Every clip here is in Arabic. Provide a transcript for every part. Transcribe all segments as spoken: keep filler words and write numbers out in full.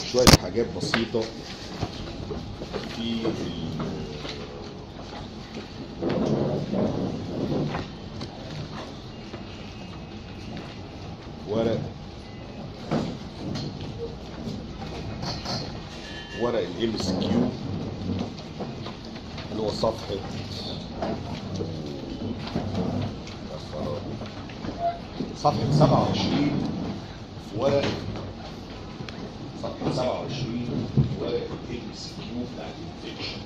شويه حاجات بسيطه في ورق ورق الام اس كيو اللي هو صفحه صفحه سبعة وعشرين في ورق صفحه سبعة وعشرين في ورق الام اس كيو بتاع الانفكشن.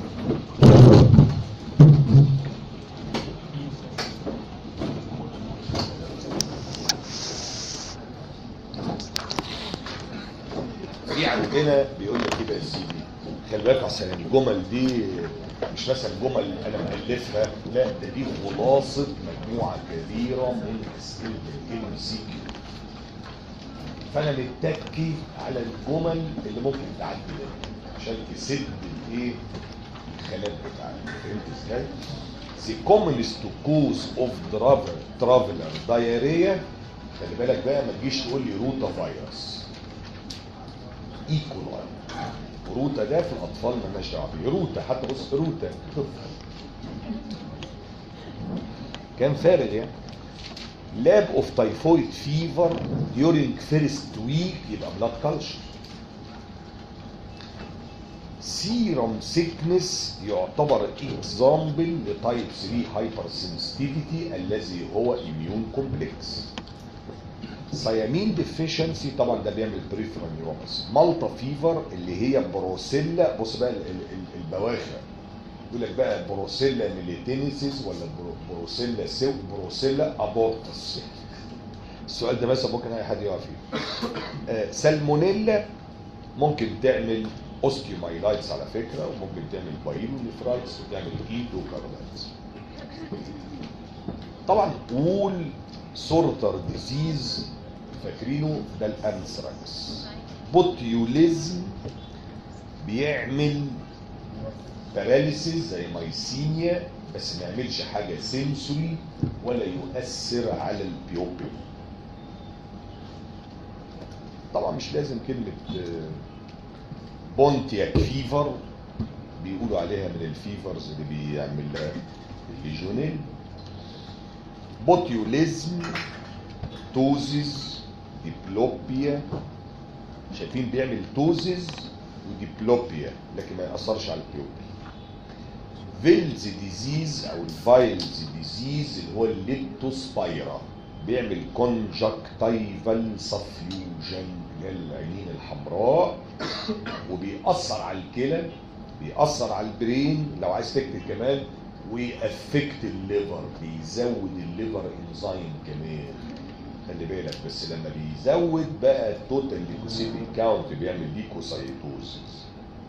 في عندنا بيقول لك ايه بقى يا سيدي، خلي بالك عشان الجمل دي مش مثلا جمل انا مالفها، لا ده دي خلاصه مجموعه كبيره من اسئله الام سي كيو. فانا متكي على الجمل اللي ممكن تعدي منها عشان تسد الايه الخلاف بتاعك. فهمت ازاي؟ The commonest cause of travel traveler diarrhea. خلي بالك بقى ما تجيش تقول لي روتا فيروس ايكولاي. روتا ده في الاطفال مالناش دعوه بيه. روتا حتى بص روتا طفل كان فارغ يعني. لاب اوف تايفويد فيفر during first week يبقى بلاد كلشر. سيرم سيكنس يعتبر اكزامبل لتايب ثلاثة هايبر سنسيتيفيتي الذي هو اميون كومبلكس. سيامين ديفيشنسي طبعا ده بيعمل بريفرال نيوروباثي. مالتا فيفر اللي هي بروسيلا، بص بقى البواخر يقول لك بقى بروسيلا ميليتينيسيس ولا بروسيلا سو بروسيلا ابورتس. السؤال ده مثلا ممكن اي حد يقع فيه. آه سالمونيلا ممكن تعمل اوستيومايلايتس على فكره، وممكن تعمل بايلونيفرايتس وتعمل ايدوكاردايتس. طبعا قول سورتر ديزيز فاكرينه ده الانثراكس. بوتيوليزم بيعمل باراليسيس زي مايسينيا بس ما يعملش حاجه سنسوري ولا يؤثر على البيوبل. طبعا مش لازم كلمه بونتياك فيفر بيقولوا عليها من الفيفرز اللي بيعمل الليجونيل. بوتيوليزم توزيز ديبلوبيا، شايفين بيعمل توزيز وديبلوبيا لكن ما يأثرش على البيوبل. فيلز ديزيز او الفايلز ديزيز اللي هو الليبتوسبايرا بيعمل كونجكتيفال سفيوجن للعينين الحمراء وبيأثر على الكلى، بيأثر على البرين لو عايز تكتب كمان، ويأفكت الليفر، بيزود الليفر انزيم كمان. خلي بالك بس لما بيزود بقى التوتال ليكوسيتيك كاونت بيعمل ليكوسايتوزيس.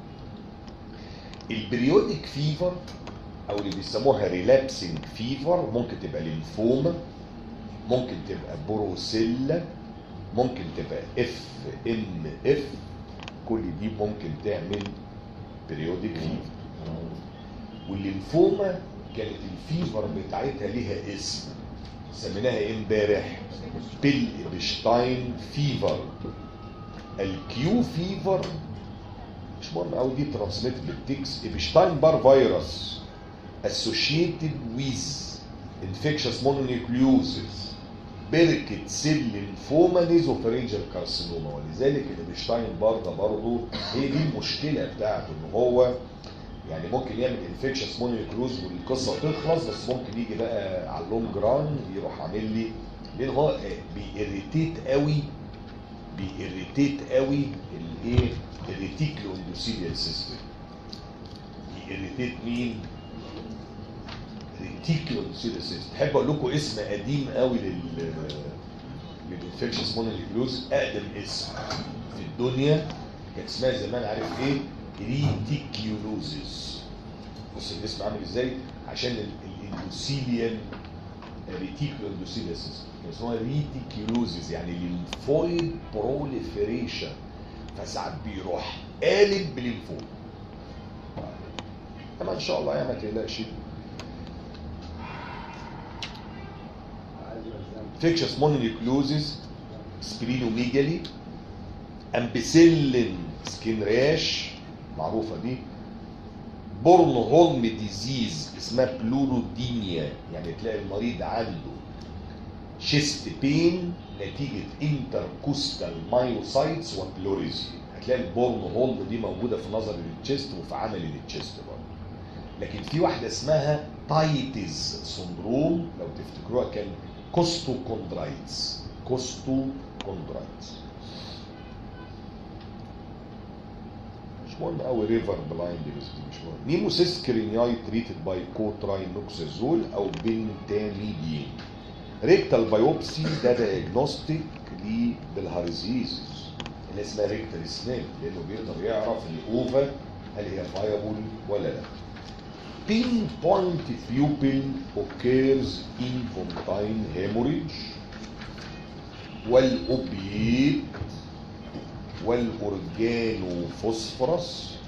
البريودك فيفر او اللي بيسموها ريلابسنج فيفر ممكن تبقى ليمفوما، ممكن تبقى بروسيلا، ممكن تبقى اف ان اف، كل دي ممكن تعمل بريودك فيفر. والليمفوما كانت الفيفر بتاعتها ليها اسم سميناها امبارح بيل ابشتاين فيفر. الكيو فيفر مش مهم قوي دي ترانسميتد بالتكس. ابشتاين بار فيروس associated with infectious mononucleosis بركة سيل ليمفوما نيزوفارينجال كارسينوما. ولذلك الابشتاين بار ده برضه هي دي المشكله بتاعته ان هو يعني ممكن يعمل انفكشس مونوكلوز والقصه تخلص، بس ممكن يجي بقى على اللونج ران يروح عامل لي، لان هو بيريتيت قوي بيريتيت قوي الايه الريتيكلو اندوثيليال سيستم. بيريتيت مين؟ ريتيكلو اندوثيليال سيستم. تحب اقول لكم اسم قديم قوي لل للانفكشس مونوكلوز، اقدم اسم في الدنيا كانت اسمها زمان عارف ايه؟ ريتيكيولوزيس. بص الاسم عامل ازاي؟ عشان الاندوثيليال ريتيكولو اندوثيليال سيستم كان اسمها ريتيكيولوزيس يعني ليمفويد بروليفريشن، فساعات بيروح قالب بالليمفويد. طبعا ان شاء الله يعني ما تقلقش. انفكشس مونونيوكلوزيس، سبلينوميجالي، امبيسيلين سكين راش معروفه دي. بورنهولم ديزيز اسمها بلورودينيا، يعني تلاقي المريض عنده شيست بين نتيجه انتركوستال مايوسايتس وبلوريزي. هتلاقي البورنهولم دي موجوده في نظر للتشيست وفي عمل للتشيست برضه. لكن في واحده اسمها تايتز سندروم لو تفتكروها، كان كوستو كوندرايتس. كوستو كوندرايتس مش مهم قوي. ريفر بلايند دي مش مهم. نيموسيس كرينياي تريتد باي كوتراينوكسازول او بنتاميدين. ريكتال بايوبسي ده دايجنوستيك للهارزيزيس اللي اسمها ريكتال سنيل، لانه بيقدر يعرف الاوفا هل هي فايبل ولا لا. pinpoint pupil occurs in infantile hemorrhage والأوبيد والأورجانوفوسفورس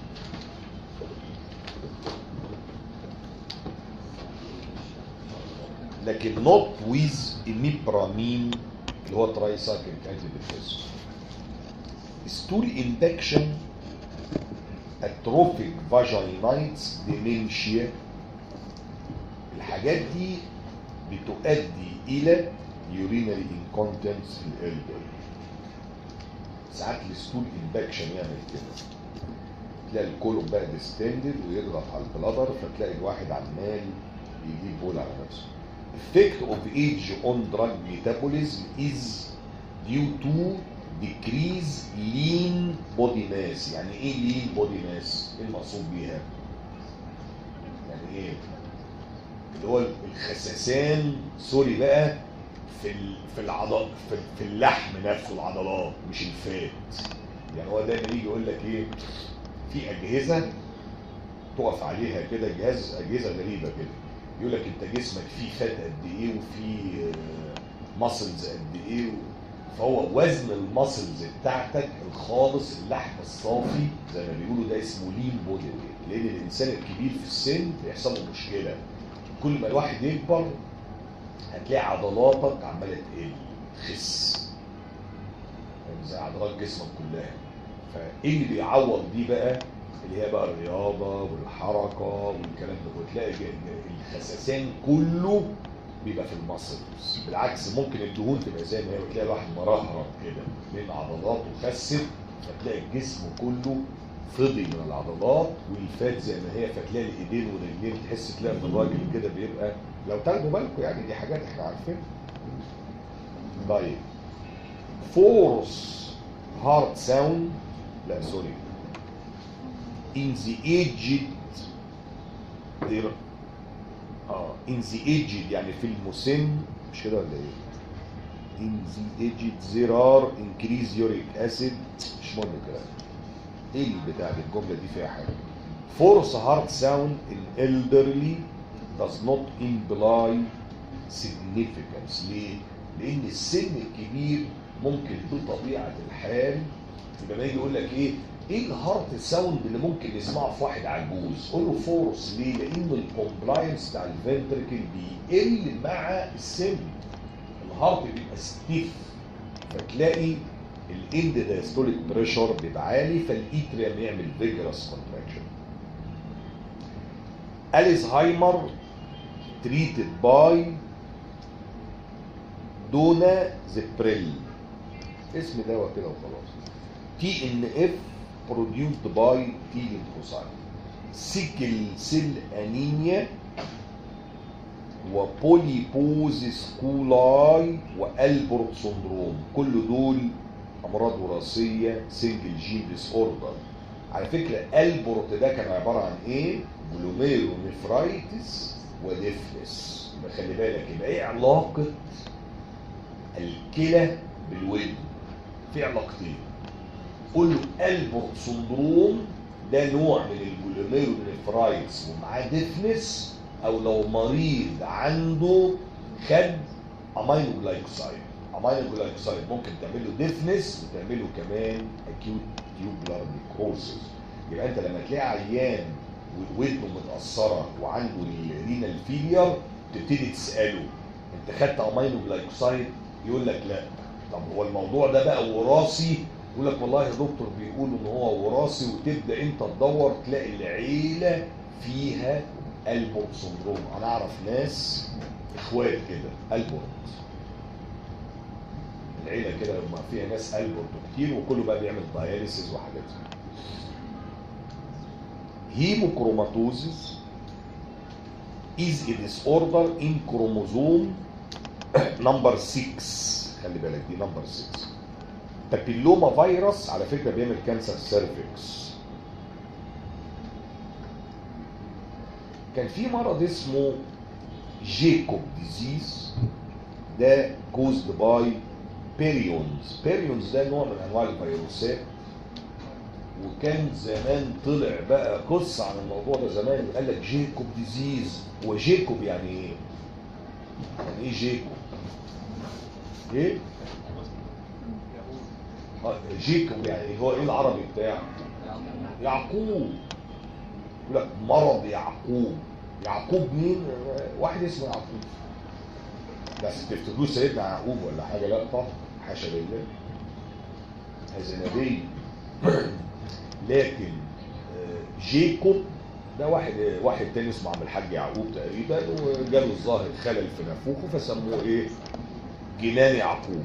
لكن not with imipramine اللي هو ترايسايكليك انتي ديبريسنت. ستول اندكشن، اتروفيك فاجينايتس، ديمنشيا، الحاجات دي بتؤدي الى يورينري انكونتنس في الالدر. ساعات الستول انفكشن يعمل كده، تلاقي الكولوم بقى ديستندد ويضغط على البلادر، فتلاقي الواحد عمال يجيب بول على نفسه. effect of age on drug metabolism is due to decrease lean body mass. يعني ايه lean body mass؟ ايه المقصود بيها؟ يعني ايه؟ اللي هو الخسسان، سوري بقى، في في العضل في, في اللحم نفسه، العضلات مش الفات. يعني هو دايما يجي يقول لك ايه، في اجهزه تقف عليها كده، جهاز اجهزه غريبه كده، يقول لك انت جسمك فيه فات قد ايه وفيه ماسلز قد ايه، فهو وزن الماسلز بتاعتك الخالص، اللحم الصافي زي ما بيقولوا، ده اسمه لين بودي ويت. لان الانسان الكبير في السن بيحصل له مشكله، كل ما الواحد يكبر هتلاقي عضلاتك عماله تقل، تخس، زي عضلات جسمك كلها. فايه اللي بيعوض دي بقى؟ اللي هي بقى الرياضه والحركه والكلام ده، وتلاقي الخسسان كله بيبقى في الماسلز. بالعكس ممكن الدهون تبقى زي ما هي، وتلاقي الواحد مرهرب كده لان عضلاته خست، فتلاقي الجسم كله فضي من العضلات، والفات زي ما هي، فتلاقي الايدين والرجلين تحس تلاقي ان الراجل كده بيبقى، لو تاخدوا بالكم يعني دي حاجات احنا عارفينها. طيب فورس هارت ساوند، لا سوري، in the aged there اه in the aged يعني في المسن، مش كده ولا ايه؟ in the aged there are increase uric acid، مش مهم الكلام. ايه البتاع دي، الجمله دي فيها حاجه. force heart sound in elderly does not imply significance. ليه؟ لان السن الكبير ممكن بطبيعه الحال يبقى ما يجي يقول لك ايه ايه الهارت ساوند اللي ممكن نسمعه في واحد عجوز؟ قول له فورس. ليه؟ لان الكومبلاينس بتاع الفنتركل بيقل مع السن، الهارت بيبقى ستيف، فتلاقي الاند دايستوليك بريشر بيبقى عالي، فالايتريم يعمل فيجرس كونتراكشن. الزهايمر تريتد باي دونازيبريل، اسم دواء كده وخلاص. تي ان اف produced by T lymphocyte. سيكل سيل انيميا وبوليبوزيس كولاي والبورت سندروم، كل دول امراض وراثيه سنجل جين ديس اوردر. على فكره البورت ده كان عباره عن ايه؟ جلوميرونيفرايتس وديفنس. يبقى خلي بالك، يبقى ايه علاقه الكلى بالودن؟ في علاقتين. قول له البورت سندروم ده نوع من الجلوميرونيفرايتس ومعاه ديفنس، او لو مريض عنده خد امينو جلايكوسايد. امينو جلايكوسايد ممكن تعمل له ديفنس وتعمل له كمان اكيوت تيوبلر نيكروسيس. يبقى انت لما تلاقي عيان ودنه متاثره وعنده الرينال فيلير، تبتدي تساله انت خدت امينو جلايكوسايد؟ يقول لك لا. طب هو الموضوع ده بقى وراثي يقول لك والله يا دكتور بيقولوا ان هو وراثي، وتبدا انت تدور تلاقي العيله فيها البورت سندروم. انا اعرف ناس اخوات كده البورت، العيله كده ما فيها ناس البورت كتير، وكله بقى بيعمل داياليسيس وحاجات زي كده. هيموكروماتوزيس is a disorder in chromosome number six. خلي بالك دي نمبر ستة. بابيلوما فيروس على فكره بيعمل كانسر سيرفكس. كان في مرض اسمه جيكوب ديزيز، ده كوزد باي بيريونز. بيريونز ده نوع من انواع الفيروسات، وكان زمان طلع بقى قصه عن الموضوع ده زمان، قال لك جيكوب ديزيز. وجيكوب يعني ايه؟ يعني ايه جيكوب؟ ايه؟ جيكوب يعني هو ايه العربي بتاعه؟ يعقوب. يقول لك مرض يعقوب. يعقوب مين؟ واحد اسمه يعقوب. بس تفتكروه سيدنا يعقوب ولا حاجه؟ لا طبعا، حاشا لله، هذا نبي. لكن جيكوب ده واحد واحد تاني اسمه عم الحاج يعقوب تقريبا، وجاله الظاهر خلل في نافوخه فسموه ايه؟ جنان يعقوب.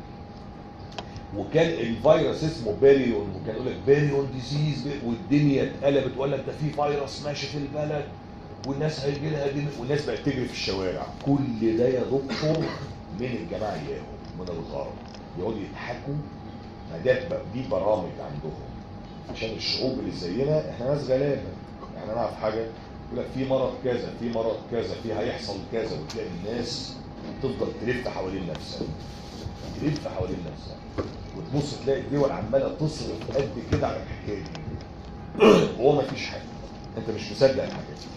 وكان الفيروس اسمه بيريون، وكان يقول لك بيريون ديزيز، والدنيا اتقلبت وقال لك ده في فيروس ماشي في البلد والناس هيجي لها دي، والناس بقت تجري في الشوارع. كل ده يا دكتور من الجماعه اياهم من الغرب، يقعدوا يضحكوا. ده دي برامج عندهم عشان الشعوب اللي زينا، احنا ناس غلابه يعني. انا اعرف حاجه يقول لك في مرض كذا، في مرض كذا، في هيحصل كذا، وتلاقي الناس تفضل تلف حوالين نفسها، تلف حوالين نفسها، وتبص تلاقي الدول عماله تصرف قد كده على الحكايه دي، وهو ما فيش حاجه، انت مش مصدق الحاجات دي.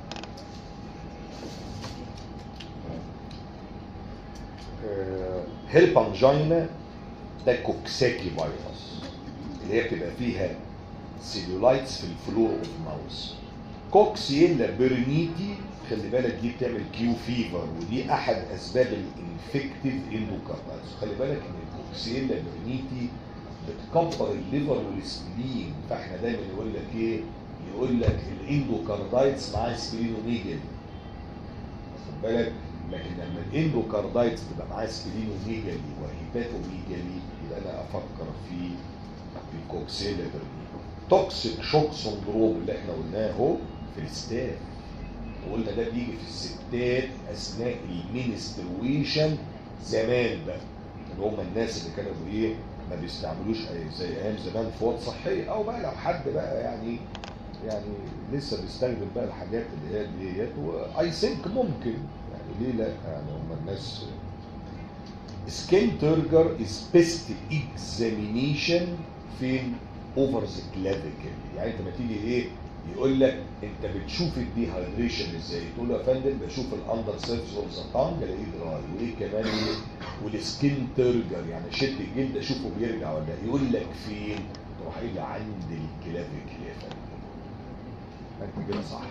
هيربانجينا ده كوكساكي فيروس، اللي هي بتبقى فيها سيلولايتس في الفلور اوف ماوس. كوكسيلا بيرنيتي خلي بالك دي بتعمل كيو فيفر، ودي احد اسباب الانفكتيف اندوكاردايتس. خلي بالك ان الكوكسيلا بيرنيتي بتكبر الليفر والسبلين، فاحنا دايما يقول لك ايه؟ يقول لك الاندوكاردايتس معاه سبلينوميجالي، واخد بالك؟ لكن لما الاندوكاردايتس تبقى معاه سبلينوميجالي وهيباتوميجالي يبقى انا افكر في الكوكسيلا بيرنيتي. توكسيك شوك سندروم اللي احنا قلناه اهو في الستات، وقلنا ده بيجي في الستات اثناء المينسترويشن زمان بقى، اللي هم الناس اللي كانوا ايه ما بيستعملوش زي ايام زمان فوط صحيه، او بقى لو حد بقى يعني يعني لسه بيستخدم بقى الحاجات اللي هي ديت، واي ثينك ممكن يعني ليه لا، يعني هم الناس. سكين تيرجر از بيست اكزامينيشن فين؟ اوفر ذا كلافيكل. يعني انت ما تيجي ايه يقول لك انت بتشوف الديهايدريشن ازاي، تقول له يا فندم بشوف الاندر سيرفيس اوف ذا تانج الاقيه دراي، وايه كمان ايه؟ والسكين تيرجر يعني شد الجلد اشوفه بيرجع ولا لا. يقول لك فين؟ تروح قايل عند الكلافيكل يا فندم. انت كده صح.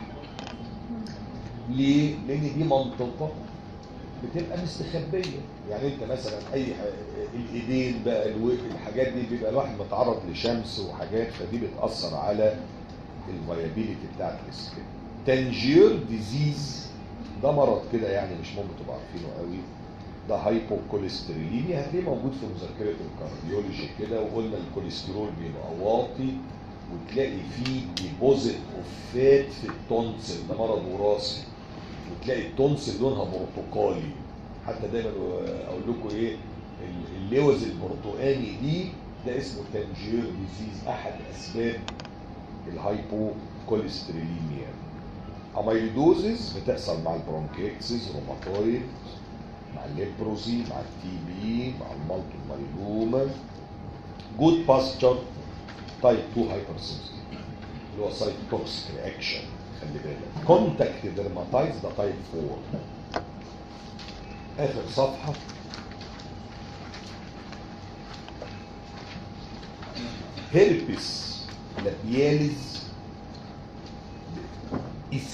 ليه؟ لان دي منطقه بتبقى مستخبيه. يعني انت مثلا اي الايدين بقى الوجه الحاجات دي بيبقى الواحد متعرض لشمس وحاجات، فدي بتاثر على الفايابيليتي بتاعت السكين. تانجير ديزيز ده مرض كده يعني مش ممكن تبقوا عارفينه قوي، ده هايبوكوليستروليميا، هتلاقيه موجود في مذكره الكارديولوجي كده، وقلنا الكوليسترول بيبقى واطي، وتلاقي فيه ديبوزيت اوف فات في التونسل، ده مرض وراثي، وتلاقي التونسل لونها برتقالي. حتى دايما اقول لكم ايه اللوز البرتقاني دي ده اسمه تانجير ديزيز، احد اسباب الهايبوكوليستروليميا. اميلودوزيس بتحصل مع البرونكيكسس، روماتويد، مع الليبروسي، مع التي بي، مع المالتو مايلوما. جود باستشر تايب اتنين هايبرسنسيتيف اللي هو سايتوكسيك رياكشن، خلي بالك. كونتاكت ديرماتايتس ده تايب اربعة. اخر صفحه هيربس لابياليز is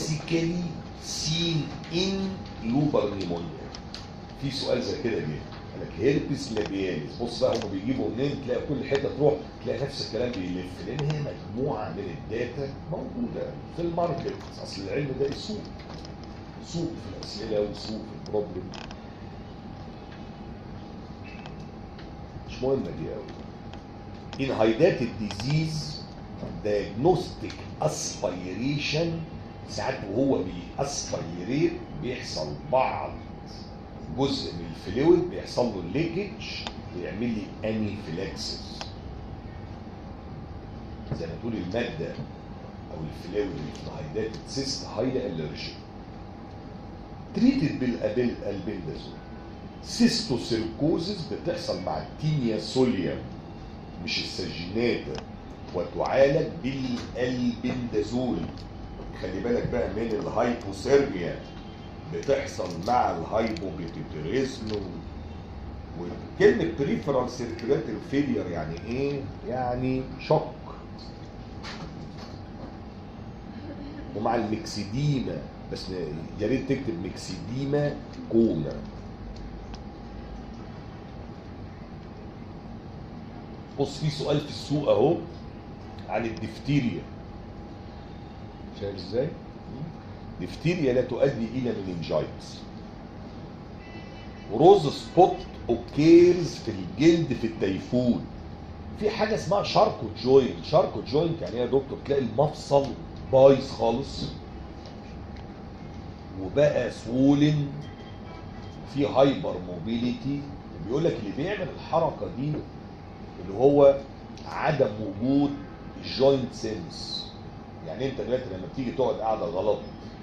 classically seen in lobar pneumonia. في سؤال زي كده جه لك هيربس لابياليس. بص بقى هم بيجيبوا منين، تلاقي كل حته تروح تلاقي نفس الكلام بيلف، لان هي مجموعه من الداتا موجوده في الماركت. اصل العلم ده سوق، سوق في الاسئله وسوق في البروبلم. مش مهمه دي قوي. انهايداتد ديزيز diagnostic aspiration، ساعات وهو بيأسبيريت بيحصل بعض جزء من الفلويد بيحصل له ليكج ويعمل لي انيفلاكسس. زي ما تقول الماده او الفلويد اللي في الهايداتد سيست هايلي الرجيك. تريتد بالالبندازول. سيستوسيركوزس بتحصل مع التينيا سوليوم مش السجينات، وتعالج بالالبندازول. خلي بالك بقى من الهايبوثيرميا بتحصل مع الهايبوبيتيتريزم. وكلمة بريفرال سيركيولاتري فيلير يعني ايه؟ يعني شوك. ومع الميكسيديما، بس يا ريت تكتب ميكسيديما كوما. بص في سؤال في السوق اهو عن الدفتيريا. شايف ازاي؟ دفتيريا لا تؤدي الى مننجايتس. وروز سبوت اوكيرز في الجلد في التيفود. في حاجه اسمها شاركو جوينت. شاركو جوينت يعني ايه يا دكتور؟ تلاقي المفصل بايظ خالص وبقى سولن في هايبر موبيليتي. بيقول لك اللي بيعمل الحركه دي اللي هو عدم وجود الجوينت سنس. يعني انت دلوقتي لما بتيجي تقعد قاعده غلط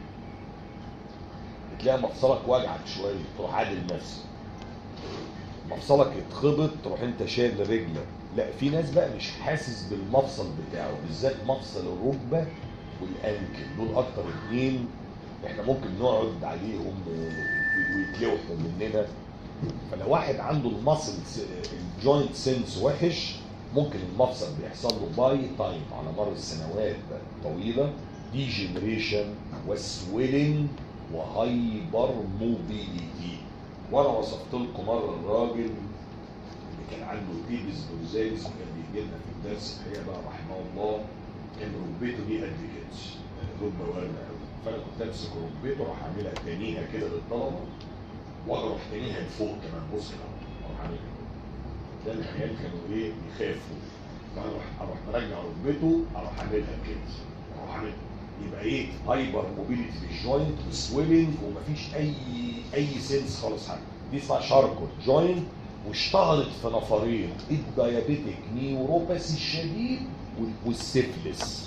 بتلاقي مفصلك وجعك شويه تروح عادل نفسك، مفصلك يتخبط تروح انت شايل رجلك. لا، في ناس بقى مش حاسس بالمفصل بتاعه، بالذات مفصل الركبه والانكل. دول اكتر اتنين احنا ممكن نقعد عليهم ويتلوحوا مننا. فلو واحد عنده المصل الجوينت سنس وحش ممكن المفصل بيحصل له باي تايم على مر السنوات طويله ديجنريشن وسويلنج وهايبر موبيليتي. وانا وصفت لكم مره الراجل اللي كان عنده تيبس بروزاليس وكان بيجي لنا في الدرس الحقيقه بقى رحمه الله، كان ركبته دي قد كده، ركبه وارمه قوي. فانا كنت امسك ركبته اروح اعملها تانيها كده للطلبه واروح تانيها لفوق كمان. بص كده اروح اعملها كده. العيال كانوا ايه يخافوا، فاروح اروح مرجع ركبته اروح اعملها كده، اروح اعملها. يبقى ايه؟ هايبر موبيليتي في الجوينت وسويلنج ومفيش اي اي سنس خالص حاجه. دي اسمها شاركوت جوينت، واشتهرت في نفرين: الديابيتيك نيوروباثي الشديد والسيفلس.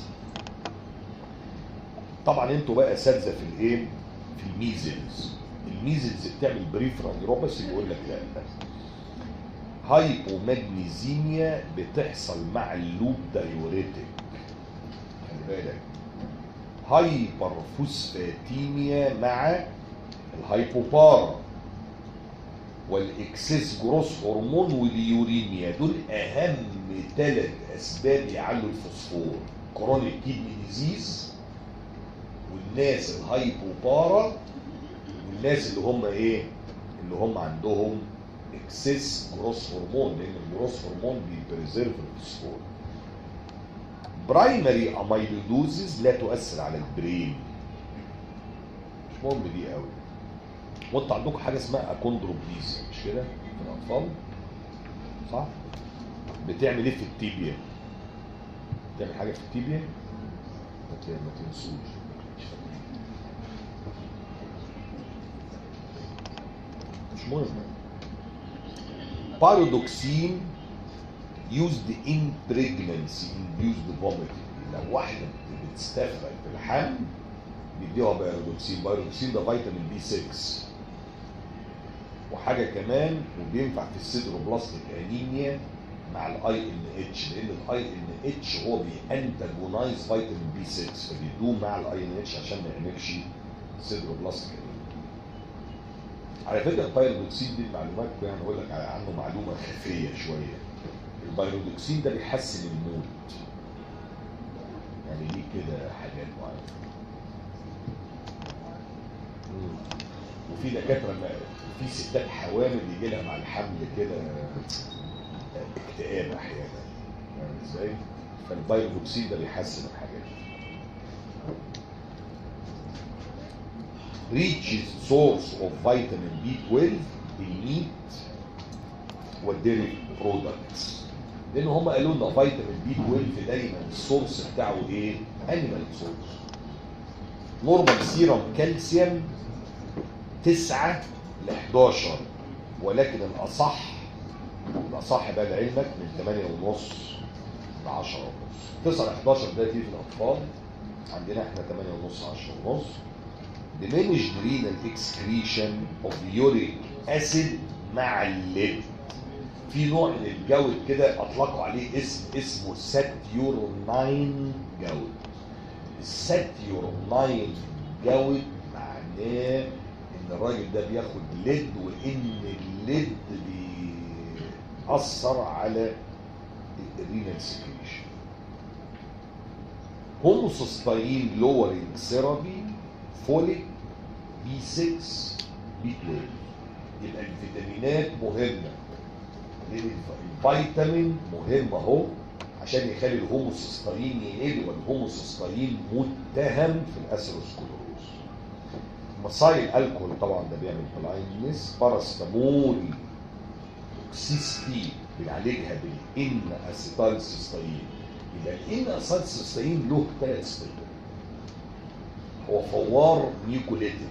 طبعا انتوا بقى اساتذه في الايه؟ في الميزلز. الميزلز بتعمل بريفرال نيوروباثي، يقول لك لا لا. هايبوماجنيزيميا بتحصل مع اللوب دايوريتك، خلي بالك. هايبر فوسفاتيميا مع الهايبوبارا. والاكسس جروس هرمون واليوريميا، دول اهم ثلاث اسباب يعلوا الفوسفور. كرونيك كيدني ديزيز والناس الهايبوبارا والناس اللي هم ايه؟ اللي هم عندهم اكسس جروس هرمون، لان الجروس هرمون بيبريزيرف الفوسفور. برايمري اميلودوزيز لا تؤثر على البرين، مش مهم دي قوي. وانتوا عندكم حاجه اسمها اكوندروبليزيا مش كده في الاطفال؟ صح؟ بتعمل ايه في التيبيا؟ بتعمل حاجه في التيبيا؟ ما تنسوش. مش مهم. بايرودوكسين used in pregnancy induced vomiting. لو واحده بتستفرغ في الحمل بيديها بايرودوكسين. بايرودوكسين ده فيتامين بي ستة. وحاجه كمان وبينفع في السيدروبلاستيك انيميا مع الاي ان اتش، لان الاي ان اتش هو بيانتاجونايز فيتامين بي ستة، فبيدوم مع الاي ان اتش عشان ما يعملش سيدروبلاستيك انيميا. على فكره البايرودوكسين دي المعلومات يعني اقول لك عنه معلومه خفيه شويه. البايرودوكسين ده بيحسن المود، يعني ليه كده حاجات معينه. وفي دكاتره في ستات حوامل يجي لها مع الحمل كده اكتئاب احيانا، فاهم ازاي؟ فالبايروكسين ده بيحسن الحاجات دي. Richest source of vitamin بي اتناشر الميت والديري برودكتس، لان هم قالوا لنا فيتامين بي اتناشر دايما السورس بتاعه ايه؟ انيمال سورس. نورمال سيرم كالسيوم تسعة ل احداشر، ولكن الاصح الاصح بقى لعلمك من ثمانية ونص ل عشرة ونص. تسعة ل احداشر ده في الاطفال، عندنا احنا ثمانية ونص عشرة ونص. diminished renal excretion of uric acid مع الليد. في نوع من الجود كده اطلقوا عليه اسم اسمه ساتيوروناين جود. الساتيوروناين جود معناه ان الراجل ده بياخد ليد، وان الليد بيأثر على الرينال سكريشن. هوموسيستاين لورينج ثيرابي، فوليك، بي ستة، بي اتناشر. يبقى الفيتامينات مهمه، لان الفيتامين مهم اهو عشان يخلي الهوموسيستاين يقل، والهوموسيستاين متهم في الاسيروسكلروز. مصايل الكحول طبعا ده بيعمل بلايندنس. باراستامول توكسيستي بنعالجها بالان اسيتال سيستاين. يبقى الان اسيتال سيستاين له ثلاث استخدامات. هو فوار نيوكوليتيك،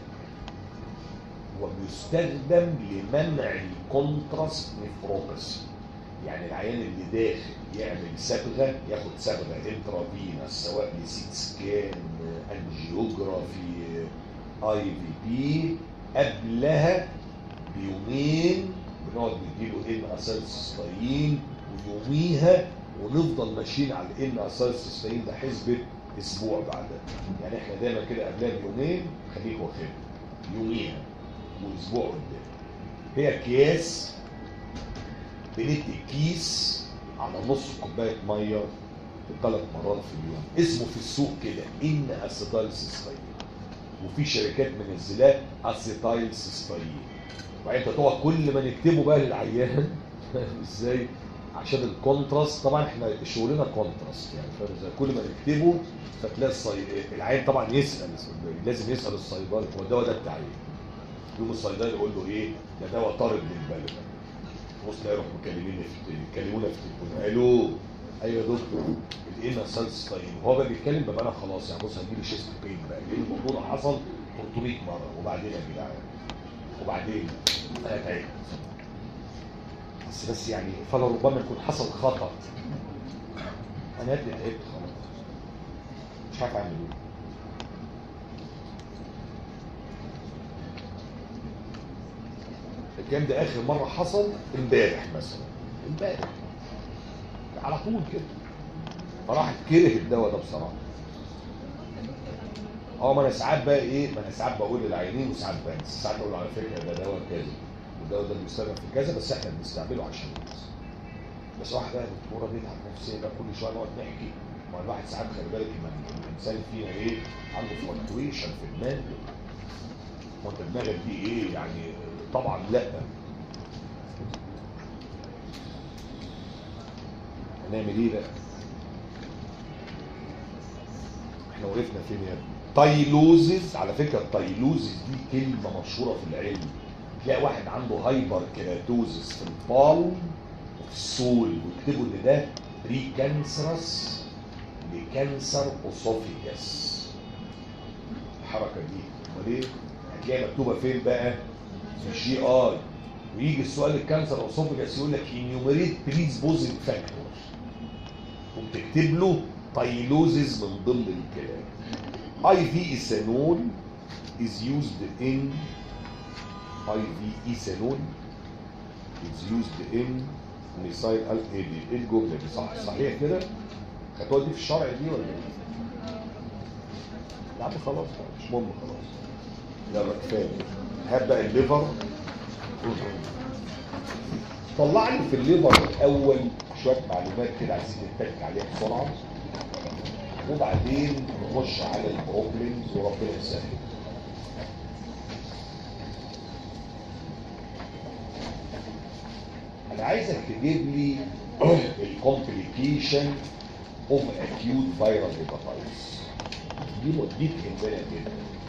وبيستخدم لمنع الكونتراست نيفروباثي. يعني العيان اللي داخل يعمل صبغه، ياخد صبغه انترافينوس سواء لسيت سكان، انجيوجرافي، اي في بي، قبلها بيومين بنقعد نديله ان اسيتالسيستاين، ويوميها ونفضل ماشيين على الان اسيتالسيستاين ده حسبه اسبوع بعدها. يعني احنا دايما كده قبلها بيومين خليك واخد يوميها واسبوع قدام. هي اكياس، بندي كيس على نص كوبايه ميه ثلاث مرات في اليوم. اسمه في السوق كده ان اسيتايل سيستاين، وفي شركات منزلاه اسيتايل سيستاين. وبعدين انت تقعد كل ما نكتبه بقى للعيان ازاي؟ عشان الكونتراست. طبعا احنا شغلنا كونتراست يعني، فاهم ازاي؟ كل ما نكتبه فتلاقي الصي... العيان طبعا يسال، لازم يسال الصيدلي هو الدواء ده بتاع ايه؟ يقوم الصيدلي يقول له ايه؟ ده دواء طارد للبلد. بص تلاقي يروحوا مكلميني في يكلمونا في التليفون، الو ايوه يا دكتور الان سالستاين، وهو بقى بيتكلم بقى انا خلاص يعني بص هيجي لي شيست بين بقى، لان الموضوع حصل ثلاثمية مره. وبعدين يا جدعان وبعدين انا تعبت بس بس يعني فلربما يكون حصل خطأ. انا يا ابني تعبت خلاص مش عارف اعمل ايه. الكلام ده اخر مره حصل امبارح مثلا، امبارح على طول كده. فراح كره الدواء ده بصراحه. اه ما انا ساعات بقى ايه، ما انا ساعات بقول للعيانين وساعات بنسى، ساعات اقول على فكره ده دواء كذا والدواء ده بيستخدم في كذا، بس احنا بنستعمله عشان بس. بس واحد بقى دكتوره بيتعب نفسيا بقى كل شويه نقعد نحكي. ما الواحد ساعات خلي بالك ان الانسان فينا ايه، عنده فلكتويشن في دماغه. وانت دماغك دي ايه يعني؟ طبعا لا. هنعمل ايه بقى؟ احنا وقفنا فين يا ابني؟ تايلوزز. على فكره التايلوزز دي كلمه مشهوره في العلم. تلاقي واحد عنده هايبر كيراتوزس في البالم وفي السول، ويكتبوا ان ده بري كانسرس لكانسر اوسوفيجاس. الحركه دي امال ايه؟ هتلاقيها مكتوبه فين بقى؟ في الجي اي. ويجي السؤال الكانسر اوسوفيجاس يقول لك انيوميريت بريسبوزنج فاكتور، وبتكتب له تايلوزز من ضمن الكلام. اي في ايثانول is used in اي في ايثانول is used in ميثايل ايه دي؟ ايه الجمله دي؟ صح صحيح كده؟ خدوها دي في الشرع دي ولا ايه؟ لا خلاص مش مهم خلاص. يلا كفايه. هات بقى الليفر. طلع لي في الليفر الاول شويه معلومات كده عايزين نتك عليها بسرعه، وبعدين نخش على البروبلمز وربنا يسهل. انا عايزك تجيب لي الكومبليكيشن اوف اكيوت فيرال هيباتايتس. دي دي تهمنا جدا.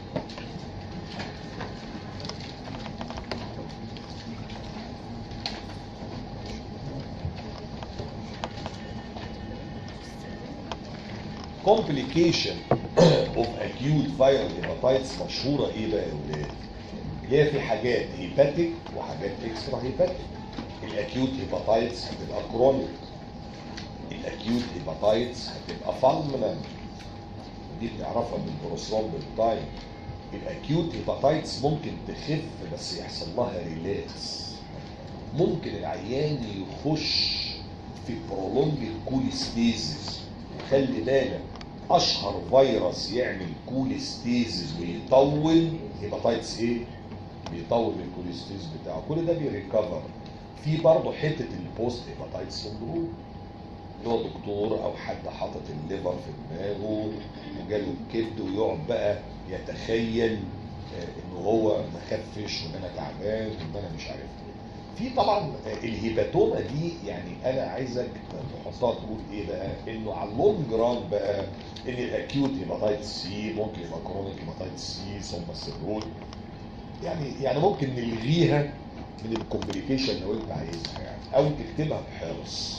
complication of acute viral hepatitis مشهورة ايه بقى يا ولاد؟ هي في حاجات هيباتيك وحاجات اكسترا هيباتيك. الاكيوت هيباتايتس هتبقى كرونيك، الاكيوت هيباتايتس هتبقى فالمنال، دي بنعرفها من البروسروم بالتايم. الاكيوت هيباتايتس ممكن تخف بس يحصل لها ريلاكس. ممكن العيان يخش في برولونج كوليستيزيس. خلي بالك اشهر فيروس يعمل كوليستيزيس ويطول هيباتايتس ايه؟ بيطول الكوليستيز بتاعه. كل ده بيريكفر. في برضه حته البوست هيباتايتس سندروم، اللي هو دكتور او حد حاطط الليفر في دماغه وجاله الكبد ويقعد بقى يتخيل ان هو ما خفش وان انا تعبان وان انا مش عارف ايه. في طبعا الهيباتوما دي يعني انا عايزك تحطها تقول ايه بقى؟ انه على اللونج ران بقى ان الاكيوت هيباتايتس سي ممكن يبقى كرونيك هيباتايتس سي ثم السيرول. يعني يعني ممكن نلغيها من الكومبليكيشن لو انت عايزها يعني، او تكتبها بحرص.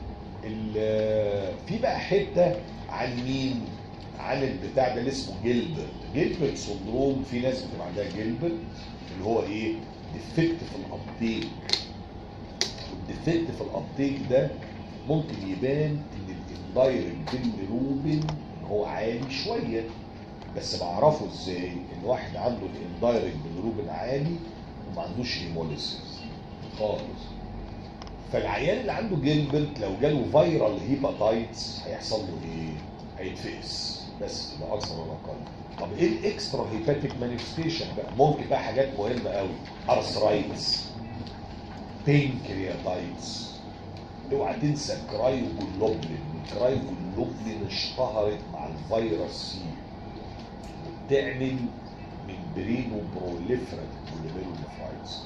في بقى حته عن مين؟ عن البتاع ده اللي اسمه جيلبرت. جيلبرت سندروم. في ناس بتبقى عندها جيلبرت اللي هو ايه؟ ديفكت في الابتيك. والديفكت في الابتيك ده ممكن يبان ان الاندايركت بالروبين ان هو عالي شويه. بس بعرفه ازاي؟ ان واحد عنده الاندايركت بالروبين عالي وما عندوش هيموليسيس خالص. فالعيان اللي عنده جيلبرت لو جاله فيرال هيباتايتس هيحصل له ايه؟ هيتفقس بس، لا اكثر ولا اقل. طب ايه الاكسترا هيباتيك مانيفستيشن بقى؟ ممكن بقى حاجات مهمه قوي، ارثرايتس، بينكرياتايتس. اوعى تنسى كرايوجلوبلين. الكرايوجلوبلين اشتهرت مع الفيروس سي وبتعمل ممبرينو بروليفراتيف جلوميرولونيفرايتس.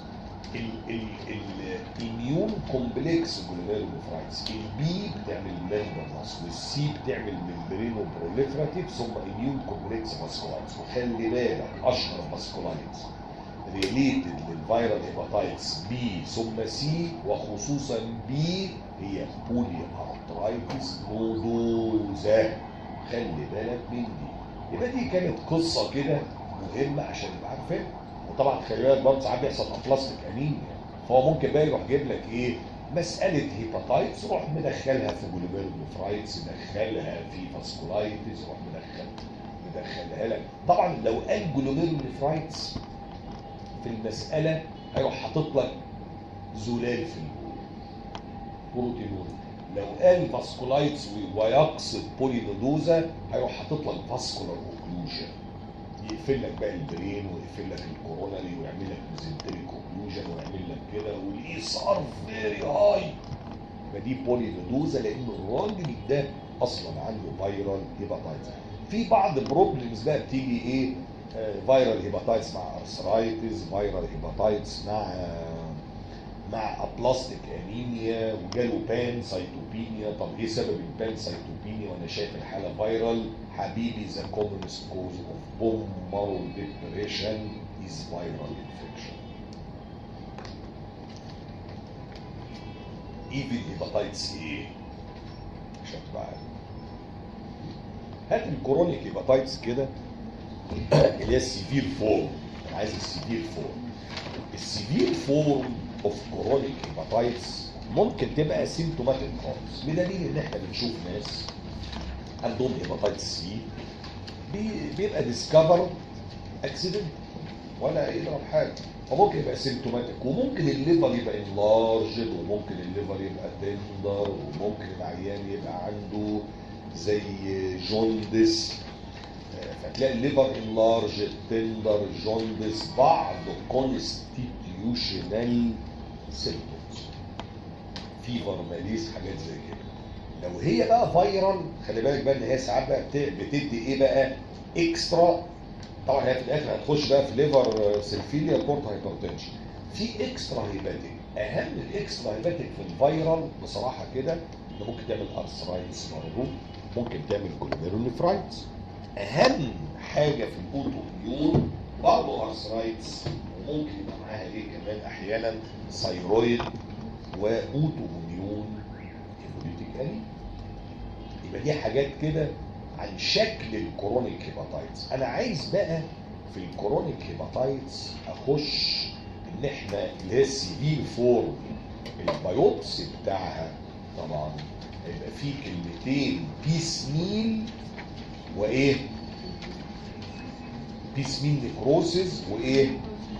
الاميون كومبلكس جلوميرولونيفرايتس. البي بتعمل ممبرنس والسي بتعمل ممبرينو بروليفراتيف ثم اميون كومبلكس فاسكولايتس. وخلي بالك اشهر فاسكولايتس ريليتد للفيرال هيباتايتس بي ثم سي، وخصوصا بي هي بولي ارترايتس نودوزا. خلي بالك من دي. يبقى دي كانت قصه كده مهمه عشان تبقى عارفها. وطبعا خلي بالك برضه ساعات بيحصل ابلاستيك انيميا، فهو ممكن بقى يروح جايب لك ايه؟ مساله هيباتايتس روح مدخلها في جلوميرولونيفرايتس، مدخلها في فاسكولايتس، روح مدخل مدخلها لك. طبعا لو قال جلوميرولونيفرايتس في المساله هيروح حاطط لك زلال في البول بروتينول. لو قال فاسكولايتس ويقصد بولينودوزا هيروح حاطط لك فاسكولار اوكلوجن، يقفل لك بقى البرين ويقفل لك الكوروناري ويعمل لك ميزنتريك اوكلوجن ويعمل لك كده والايس ار فيري هاي. فدي بولينودوزا لان الراجل ده اصلا عنده فيرال هيباتايتس. في بعض بروبلمز بقى بتيجي ايه؟ فيرال هيباتايتس مع ارثرايتس، فيرال هيباتايتس مع مع ابلاستيك انيميا وجاله بان سايتوبينيا. طب ايه سبب البان سايتوبينيا وانا شايف الحاله فيرال؟ حبيبي ذا كومنست كوز اوف بون مارو ديبريشن از فيرال انفكشن. ايفن هيباتايتس ايه؟ عشان تبقى عارف. هات الكرونيك هيباتايتس كده اللي هي السيفير فورم. انا عايز السيفير فورم. السيفير فورم اوف كرونيك هيباتايتس ممكن تبقى سيمتوماتيك خالص، بدليل ان احنا بنشوف ناس عندهم هيباتايتس سي بيبقى ديسكفر اكسيدنت ولا يضرب حاجه، فممكن يبقى سيمتوماتيك. وممكن الليفر يبقى انلارجد، وممكن الليفر يبقى تندر، وممكن العيان يبقى عنده زي جوندس. فتلاقي الليفر انلارج، تندر، جوندس، بعض كونستيتيوشنال سيمبتومز، فيفر، ماليس، حاجات زي كده. لو هي بقى فايرال خلي بالك بقى ان هي ساعات بقى بتدي ايه بقى؟ اكسترا. طبعا هي في الاخر هتخش بقى في ليفر سيلفيليا بورت هايبرتنشن. في اكسترا هيباتيك اهم الاكسترا هيباتيك في الفيرال بصراحه كده انه ممكن تعمل ارثرايتس برضه، ممكن تعمل كوليميرونيفرايتس. اهم حاجه في الاوتو اميون برضه ارثرايتس، وممكن يبقى معاها ايه كمان احيانا ثايرويد واوتو اميون هيموليتيك انيميا. يبقى دي حاجات كده عن شكل الكرونيك هيباتايتس. انا عايز بقى في الكرونيك هيباتايتس اخش ان احنا اللي هي السيفير فورم البيوبسي بتاعها طبعا هيبقى فيه كلمتين بيس ميل وايه؟ بيس ميل نيكروسيس وايه؟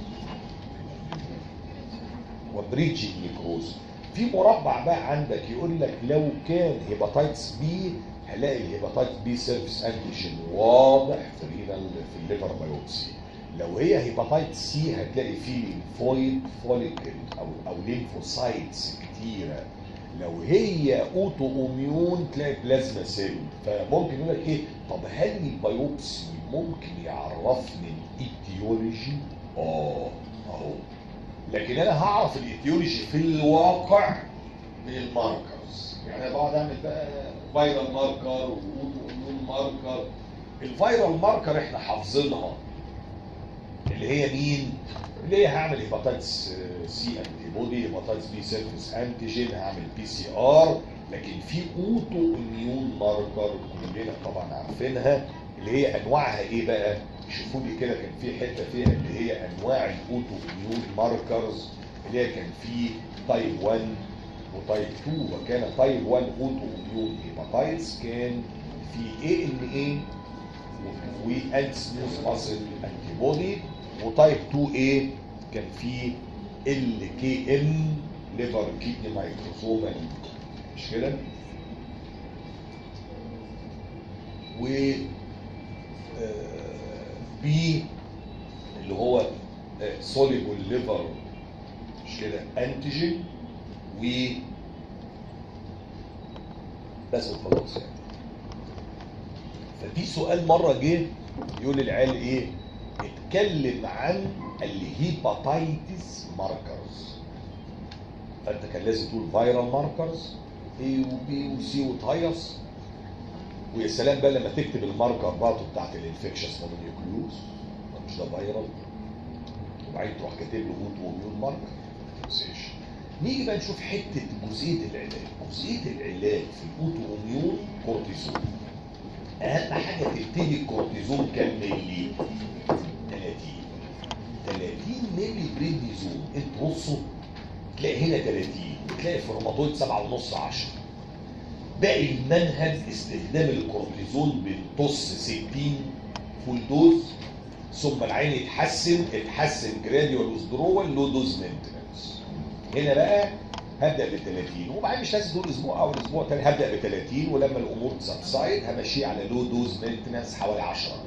وبريدجنج نيكروسيس. في مربع بقى عندك يقول لك لو كان هيباتايتس بي هلاقي الهيباتايتس بي سيرفيس انتيجين واضح في الرينال في الليفر بايوبسي. لو هي هيباتايتس سي هتلاقي فيه ليمفويد فوليكل او او ليمفوسايتس كتيره. لو هي اوتو اميون تلاقي بلازما سيل. فممكن يقول لك ايه؟ طب هل البايوبسي ممكن يعرفني الايتيولوجي؟ اه اهو. لكن انا هعرف الايتيولوجي في الواقع من الماركرز. يعني انا بقعد اعمل بقى فايرال ماركر واوتو اميون ماركر. الفايرال ماركر احنا حافظينها اللي هي مين؟ اللي هي هعمل هيباتايتس سي انتي بودي، هيباتايتس بي سيرفيس انتيجين، هعمل بي سي ار. لكن في اوتو اميون ماركر كلنا طبعا عارفينها اللي هي انواعها ايه بقى؟ شوفوا لي كده كان في حته فيها اللي هي انواع الاوتو اميون ماركرز اللي هي كان في تايب واحد وتايب اتنين. وكان تايب واحد اوتو اميون هيباتايتس كان في اي ان اي وانت سموث ماسل انتي بودي. وتايب اتنين ايه كان في ال كي ام ليفر كيدني مايكروسومال مش كده؟ و بي اللي هو سوليبل ليفر مش كده انتيجين. و بس خلاص يعني. ففي سؤال مره جه يقول للعيال ايه؟ اتكلم عن الهيباتايتس ماركرز. فانت كان لازم تقول فايرال ماركرز اي وبي وسي وتهيص. ويا سلام بقى لما تكتب الماركر برضه بتاعت الانفكشن مونونيوكليوز مش ده فايرال، وبعدين تروح كاتب له اوتو اميون ماركر ما تنساش. نيجي بقى نشوف حته جزئيه العلاج. جزئيه العلاج في الاوتو اميون كورتيزون. اهم حاجه تبتدي الكورتيزون كام ملي؟ ثلاثين. ثلاثين ملي بريدنيزون. انت بصوا تلاقي هنا ثلاثين وتلاقي في الروماتويد سبعة ونص عشرة. باقي المنهج استخدام الكورتيزون بنص ستين فول دوز، ثم العين يتحسن اتحسن جراديوال ويزدرول لو دوز مينتنس. هنا بقى هبدا ب ثلاثين وبعدين مش لازم تقول اسبوع او اسبوع تاني، هبدا ب ثلاثين ولما الامور تسبسايد همشيه على لو دوز مينتنس حوالي عشرة.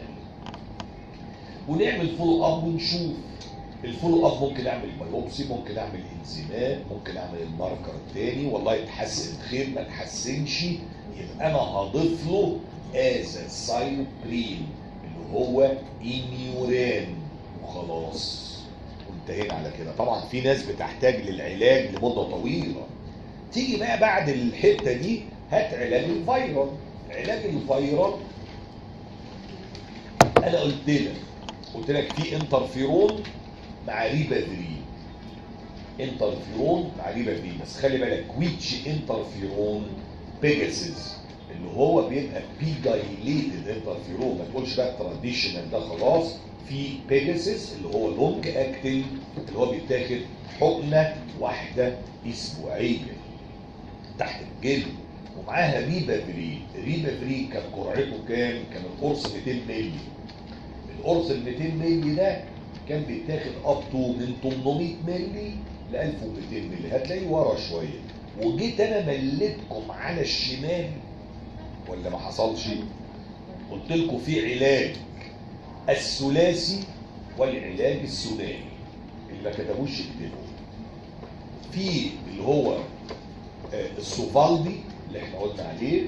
ونعمل فولو اب ونشوف. الفولو اب ممكن اعمل بايوبسي، ممكن اعمل انزيمات، ممكن اعمل الماركر الثاني. والله يتحسن خير، ما تحسنش يبقى انا هضيف له از سايبرين اللي هو انيوران وخلاص وانتهينا على كده. طبعا في ناس بتحتاج للعلاج لمده طويله. تيجي بقى بعد الحته دي هات علاج الفيرال. علاج الفيرال انا قلت لك قلت لك في انترفيرون مع ريبافيرين. انترفيرون مع ريبافيرين بس خلي بالك ويتش انترفيرون؟ بيجاسيس اللي هو بيبقى بيجايليتد انترفيرون. ما تقولش بقى تراديشنال ده خلاص. في بيجاسيس اللي هو لونج اكتنج اللي هو بيتاخد حقنه واحده اسبوعيا تحت الجلد ومعاها ريبافيرين. ريبافيرين كان جرعته كام؟ كان القرص مئتين مللي. القرص ال مئتين مللي ده كان بيتاخد اب تو من ثمانمائة مللي ل ألف ومئتين مللي. هتلاقيه ورا شويه. وجيت انا مليتكم على الشمال ولا ما حصلش؟ قلت لكم في علاج الثلاثي والعلاج الثنائي. اللي ما كتبوش يكتبوا. في اللي هو السوفالدي اللي احنا قلنا عليه،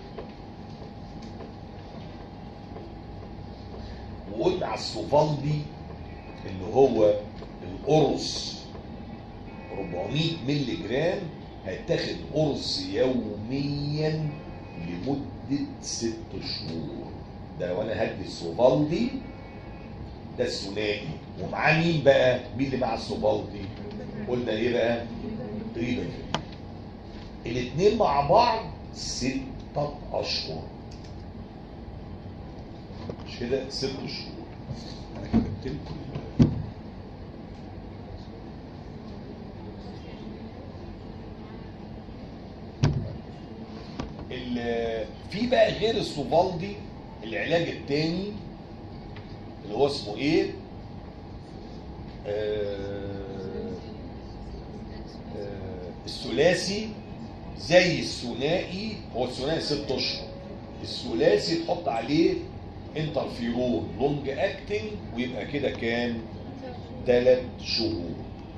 وقلنا على السوفالدي اللي هو القرص أربعمية مللي جرام هيتاخد قرص يوميا لمدة ست شهور. ده وانا هدي السوفالدي ده الثنائي، ومعاه مين بقى؟ مين اللي مع السوفالدي؟ قلنا ايه بقى؟ ريبافيرين. الاثنين مع بعض ستة اشهر. مش كده؟ ست شهور. انا كتبت لكم في بقى غير السوفالدي العلاج الثاني اللي هو اسمه ايه؟ آه آه الثلاثي زي الثنائي. هو الثنائي ست اشهر، الثلاثي تحط عليه انترفيرون لونج اكتنج ويبقى كده كام؟ ثلاث شهور.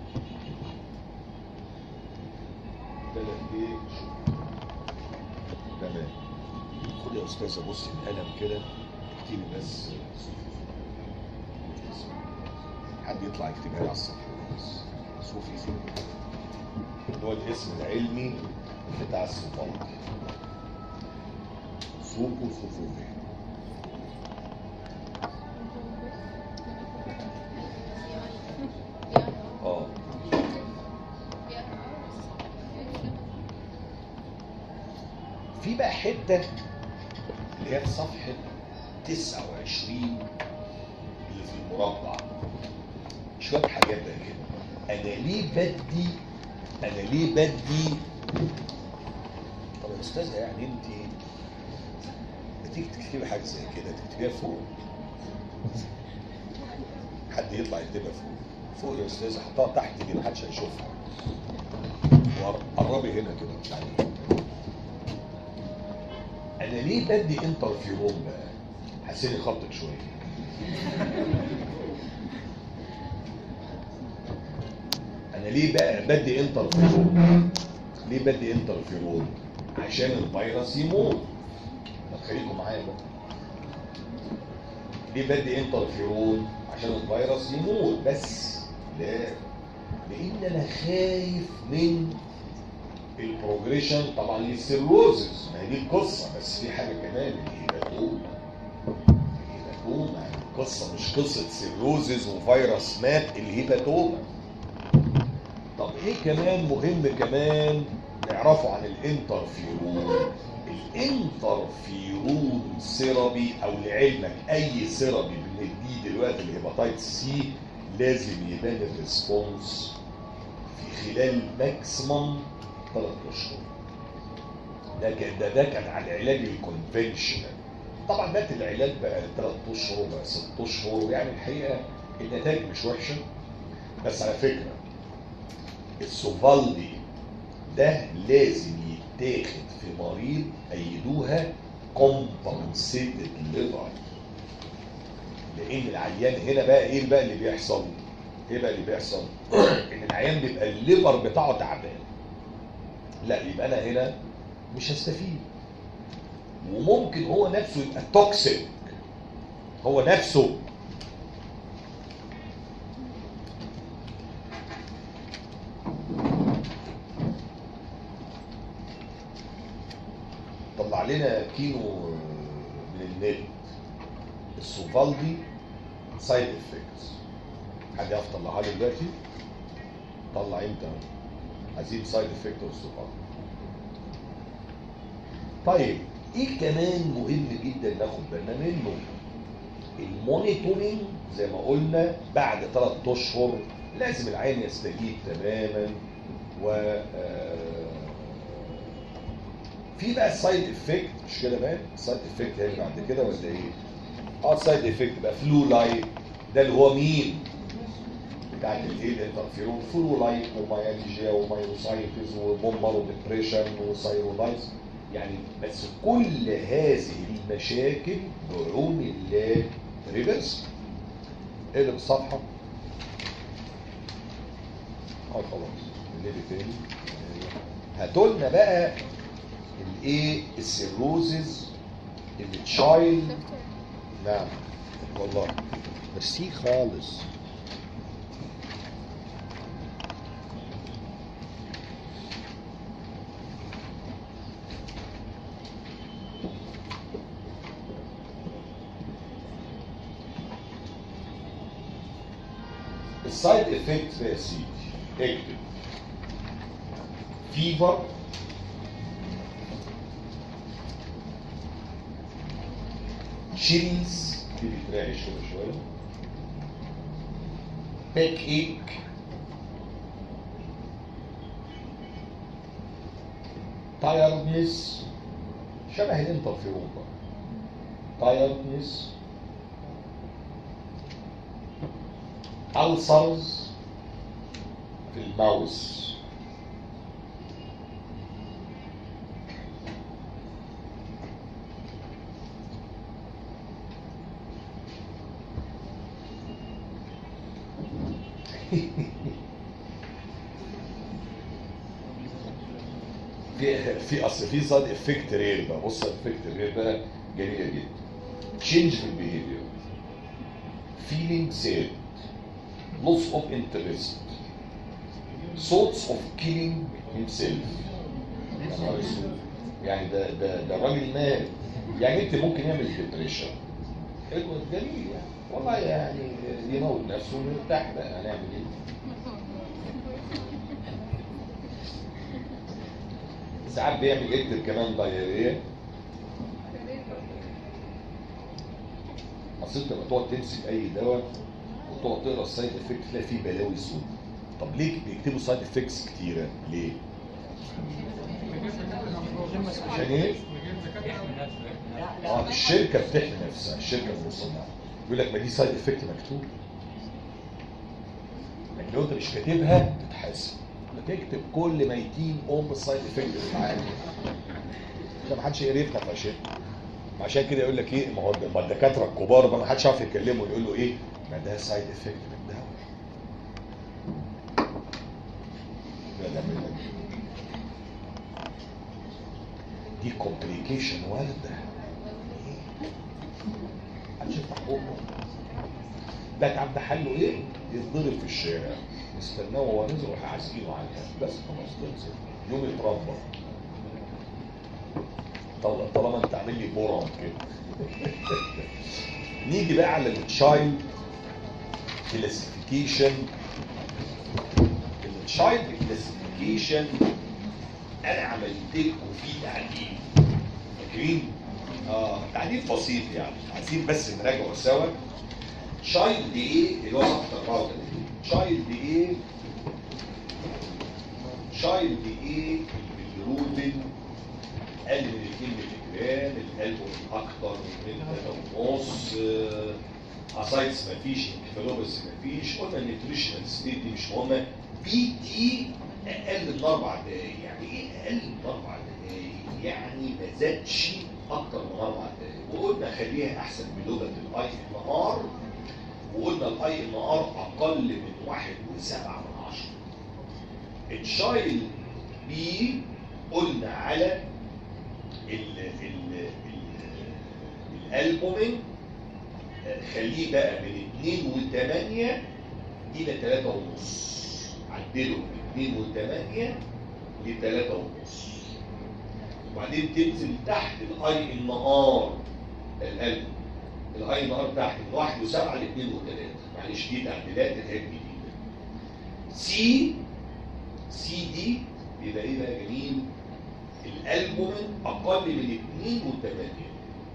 ثلاث ايه شهور. تمام. خد يا استاذه بصي القلم كده اكتبي بس، حد يطلع يكتبها لي على الصفحه بس. صوفي اللي هو الاسم العلمي بتاع السوفالدي، سوبو سوفوفي. اه في بقى حته اللي هي في صفحه تسعة وعشرين اللي في المربع، شويه حاجات بقى كده. انا ليه بدي انا ليه بدي طب يا استاذه يعني انت بتيجي تكتبي حاجه زي كده تكتبيها فوق، حد يطلع يكتبها فوق. فوق يا استاذه، حطها تحت دي محدش هيشوفها. وقربي هنا كده يعني. انا ليه بدي انترفيرون بقى؟ حسيني خبطك شويه. انا ليه بقى بدي انترفيرون؟ ليه بدي انترفيرون؟ عشان الفيروس يموت. ما تخليكم معايا بقى. ليه بدي انترفيرون؟ عشان الفيروس يموت بس. لا، لان انا خايف من البروجريشن طبعا للسيروزز. ما هي دي القصه، بس في حاجه كمان الهيباتوما. الهيباتوما يعني القصه مش قصه سيروزز وفيروس مات، الهيباتوما. طب ايه كمان مهم كمان نعرفه عن الانترفيرون؟ الانترفيرون سيرابي، او لعلمك اي سيرابي بنديه دلوقتي الهيباتايتس سي لازم يبان الريسبونس في خلال ماكسيمم ثلاث اشهر. ده كان ده, ده كان على العلاج الكونفنشنال. طبعا بقت العلاج بقى ثلاث اشهر بقى ست اشهر، يعني الحقيقه النتائج مش وحشه. بس على فكره السوفالدي ده لازم يتاخد في مريض ايدوها كومبنسيتد ليفر، لان العيان هنا بقى ايه بقى اللي بيحصل؟ ايه بقى اللي بيحصل؟ ان العيان بيبقى الليفر بتاعه تعبان. لا، يبقى انا هنا مش هستفيد، وممكن هو نفسه يبقى توكسيك. هو نفسه طلع لنا كيلو من النت السوفالدي سايد افكتس. حد يعرف يطلعها لي دلوقتي؟ طلع امتى؟ عايزين سايد افكت السوفالدي. طيب ايه كمان مهم جدا ناخد بالنا منه؟ المونيتورنج. زي ما قلنا بعد ثلاث اشهر لازم العين يستجيب تماما. و في بقى السايد افكت، مش كده بقى؟ السايد افكت هيجي بعد كده ولا ايه؟ اه السايد افكت بقى فلو لايت، ده اللي هو مين؟ بتاعت الايه الانترفيرون. فلو لايت ومايالجيا ومايوسايتس وبومبر وديبريشن وسايرودايز. يعني بس كل هذه المشاكل بعون الله ريفرس. اقلب الصفحه. اه خلاص نقلب تاني. هاتولنا بقى الايه السيروزز التشايلد. نعم والله ميرسي خالص. السايد افكت يا سيدي اكتب فيفر، شيلز دي بتراعي شويه شويه، باك ايك، تايردنس شبه الانترفيرون بقى، تايردنس، ألسرز في الماوس، في في اصل في سايد افكت رير بقى، بص الافكت رير بقى جميله جدا. تشينج في البيهيفير، فيلينج سيد، loss of interest، thoughts of killing himself. يعني ده ده ده الراجل مات، يعني انت ممكن يعمل ديبريشن، حلو جميل يعني والله، يعني يموت نفسه ونرتاح بقى، هنعمل ايه؟ ساعات بيعمل اكتر كمان دايريه. اصل انت لما تقعد تمسك اي دواء وتقعد تقرا السايد افكت تلاقي فيه بلاوي سود. طب ليه بيكتبوا سايد افكتس كتيره؟ ليه؟ عشان ايه؟ اه الشركه بتحمي نفسها، الشركه المصنعه يقول لك ما دي سايد افكت مكتوب، لكن لو انت مش كاتبها تتحاسب. بتكتب كل ميتين ام السايد افكت اللي معاك عشان ما حدش يقرفنا في عشتنا. عشان كده يقول لك ايه، ما هو الدكاتره الكبار بقى ما حدش عارف يكلمه، يقول له ايه؟ ما ده سايد افكت من الدواء. ده ده دي كومبليكيشن وارده. محدش يفتح بقه. ده تعب ده حله ايه؟ يتضرب في الشارع، نستناه وهو نزل وراح عازقينه عليها بس خلاص خلصت، يوم يتربى. طالما انت عامل لي برم كده. نيجي بقى على التشايلد كلاسيفيكيشن. التشايلد كلاسيفيكيشن انا عملت لكم فيه تعديل، فاكرين؟ اه تعديل بسيط يعني، عايزين بس نراجعه سوا. تشايلد ايه اللي هو صفحه أربعة وثلاثين، تشايلد ايه؟ تشايلد ايه بالرودن اقل من اتنين مللي جرام، القلب اكتر من ثلاثة ونص، اسايتس مفيش، انكفالوباثي مفيش، قلنا النيوتريشنال ستيت دي مش مهمه، بي تي اقل من اربع دقائق. يعني ايه اقل من اربع دقائق؟ يعني ما زادش اكتر من اربع دقائق، وقلنا خليها احسن بلغه الاي ان ار، وقلنا الاي ان ار اقل من واحد وسبعة من عشرة. التشايلد بي قلنا على ال ال الالبومين خليه بقى من اتنين وتمانية الى تلاتة ونص، عدله من اتنين وتمانية ل تلاتة ونص، وبعدين تنزل تحت الاي ان ار الالبوم، الاي ان ار تحت من واحد وسبعة ل اتنين وتلاتة، معلش دي تعديلات الهيد جديده. سي سي دي يبقى ايه بقى جميل؟ الالبومين اقل من اتنين وتمانية،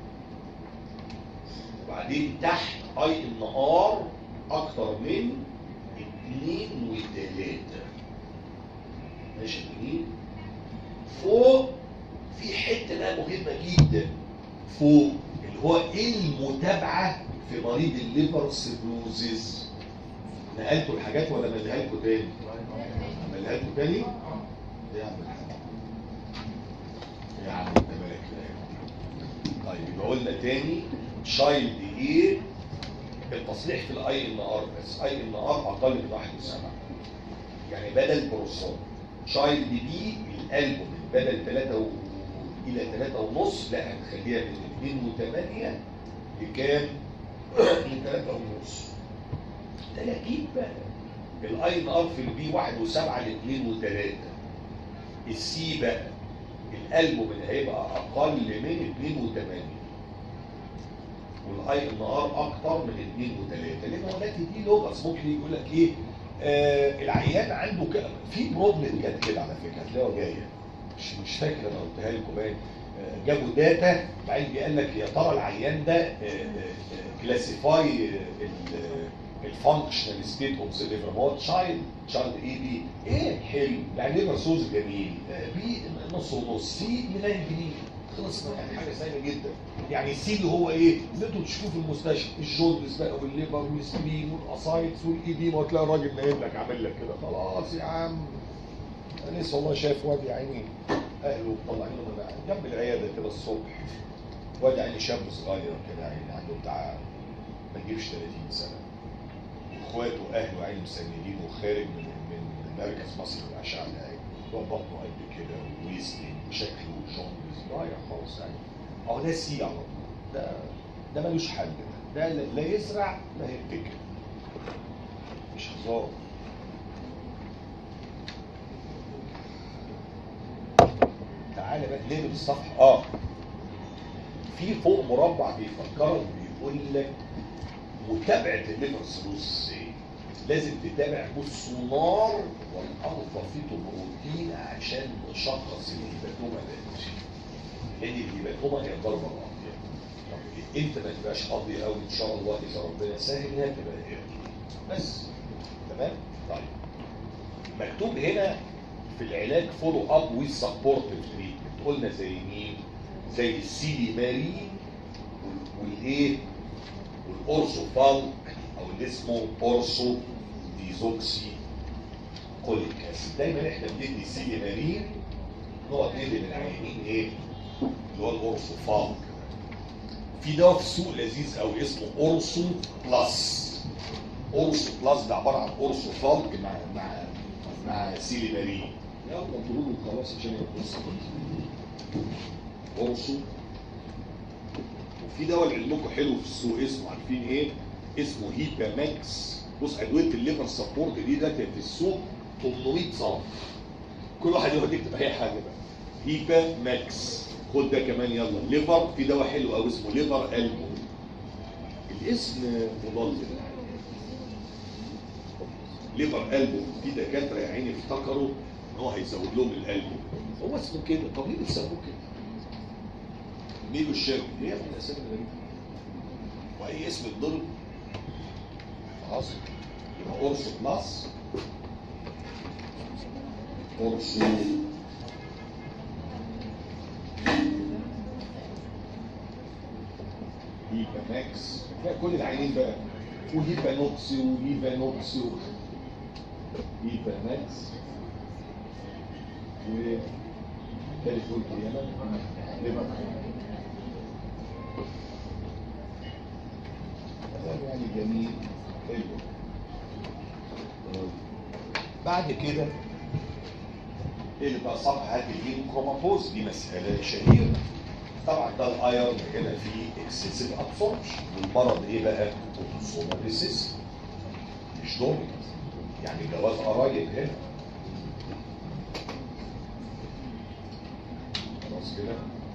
وبعدين تحت اي ان ار اكتر من اتنين وتلاتة. ماشي جميل؟ فوق في حته بقى مهمه جدا فوق، اللي هو المتابعه في مريض الليفر سيروزيس. نقلتوا الحاجات ولا مليها لكم تاني؟ مليها لكم تاني؟ يا عم الحاج يا عم انت مالك لا. طيب يبقى قلنا تاني تشايلد ايه؟ التصليح في الاي ان ار بس، اي ان ار اقل من واحد وسبعة، يعني بدل بروسون. تشايلد بي الالبوم بدل تلاتة و... الى تلاتة ونص، لا هنخليها من اتنين وتمانية لكام؟ ل تلاتة ونص. تلاقيك بقى الاي ان ار في البي واحد وسبعة ل اتنين وتلاتة. السي بقى الالبوم اللي هيبقى اقل من اتنين وتمانية، والاي ان ار اكتر من اتنين وتلاتة. لان ولكن دي لغز ممكن يقول لك ايه؟ آه العيان عنده ك... في بروبلم جت كده على فكره هتلاقوها جايه، مش مش فاكر انا قلتها لكم باين. آه جابوا داتا بعدين قال لك يا ترى العيان ده كلاسيفاي الفانكشنال ستيت اوف ذا ليفر. هو تشايلد تشايلد ايه بي ايه حلو يعني ليفر سوز جميل، آه بي نص ونص، سي ملايين جنيه خلص يعني حاجه سهله جدا. يعني السي اللي هو ايه اللي انتوا تشوفوه في المستشفى الجوندس بقى والليفر والسبين والاسايتس والايديما وتلاقي الراجل نايم لك عامل لك كده خلاص يا عم. انا لسه والله شايف واد يا عيني اهله مطلعينه من جنب العياده كده الصبح، واد عيني شاب صغير كده عيني عنده بتاع ما يجيبش ثلاثين سنه، واخواته واهله عيني مسندينه وخارج من من مركز مصر للاشعه العيني، بطنه قد كده ويسلم وشكله جوندس ضايع خالص يعني. اهو ده سي على طول، ده ده ملوش حل، ده لا يزرع لا يتكل، مش هزار. تعالى بقى نقلب الصفحه. اه في فوق مربع بيفكرك بيقول لك متابعه الليفر سيروس ايه؟ لازم تتابع بالسونار والالفا فيتوبروتين عشان نشخص الهيباتوما ده، لان الهيباتوما هي الضربه القاضيه. طب انت ما تبقاش قاضي قوي ان شاء الله اذا ربنا سهل هتبقى ايه بس. تمام. طيب مكتوب هنا في العلاج فولو اب ويز سبورتيف تريتمنت، قلنا زي مين؟ زي السيليمارين والايه؟ والاورسو فالك او اللي اسمه اورسو ديزوكسي كوليك اسيد. دايما احنا بندي سيليمارين نقعد ندي للعيانين ايه؟ اللي هو الاورسو فالك. في دواء في السوق لذيذ قوي اسمه اورسو بلس. اورسو بلس ده عباره عن اورسو فالك مع مع مع سيليمارين. يلا اضربوا له خلاص عشان يبص اورسو. وفي دواء لعلمكم حلو في السوق اسمه عارفين ايه؟ اسمه هيبا ماكس. بص ادويه الليفر سبورت دي ده في السوق ثمانمائة صنف، كل واحد يقعد يكتب اي حاجه بقى. هيبا ماكس خد ده كمان. يلا ليفر في دواء حلو قوي اسمه ليفر البو. الاسم مضلل ليفر البو. في دكاتره يا عيني افتكروا ان هو هيزود لهم الالبو، هو اسمه كده. طب ليه بيسموه كده؟ ميلو الشرق هي من الاسامي الغريبه، واي اسم يتضرب خلاص يبقى اورسو بلس اورسو هيبا ماكس. كل العينين بقى وهيبا نوكسي وهيبا نوكسي هيبا ماكس وثالث دول اليمن ليفر يعني جميل حلو. بعد كده اللي بقى صفحه هات الهيم كروماتوز دي مساله شهيره. طبعا ده الايرون هنا فيه اكسسيف ابسوربشن، والمرض ايه بقى؟ اوتوسومال ريسيس مش دومينانت، يعني جواز قرايب هنا خلاص كده.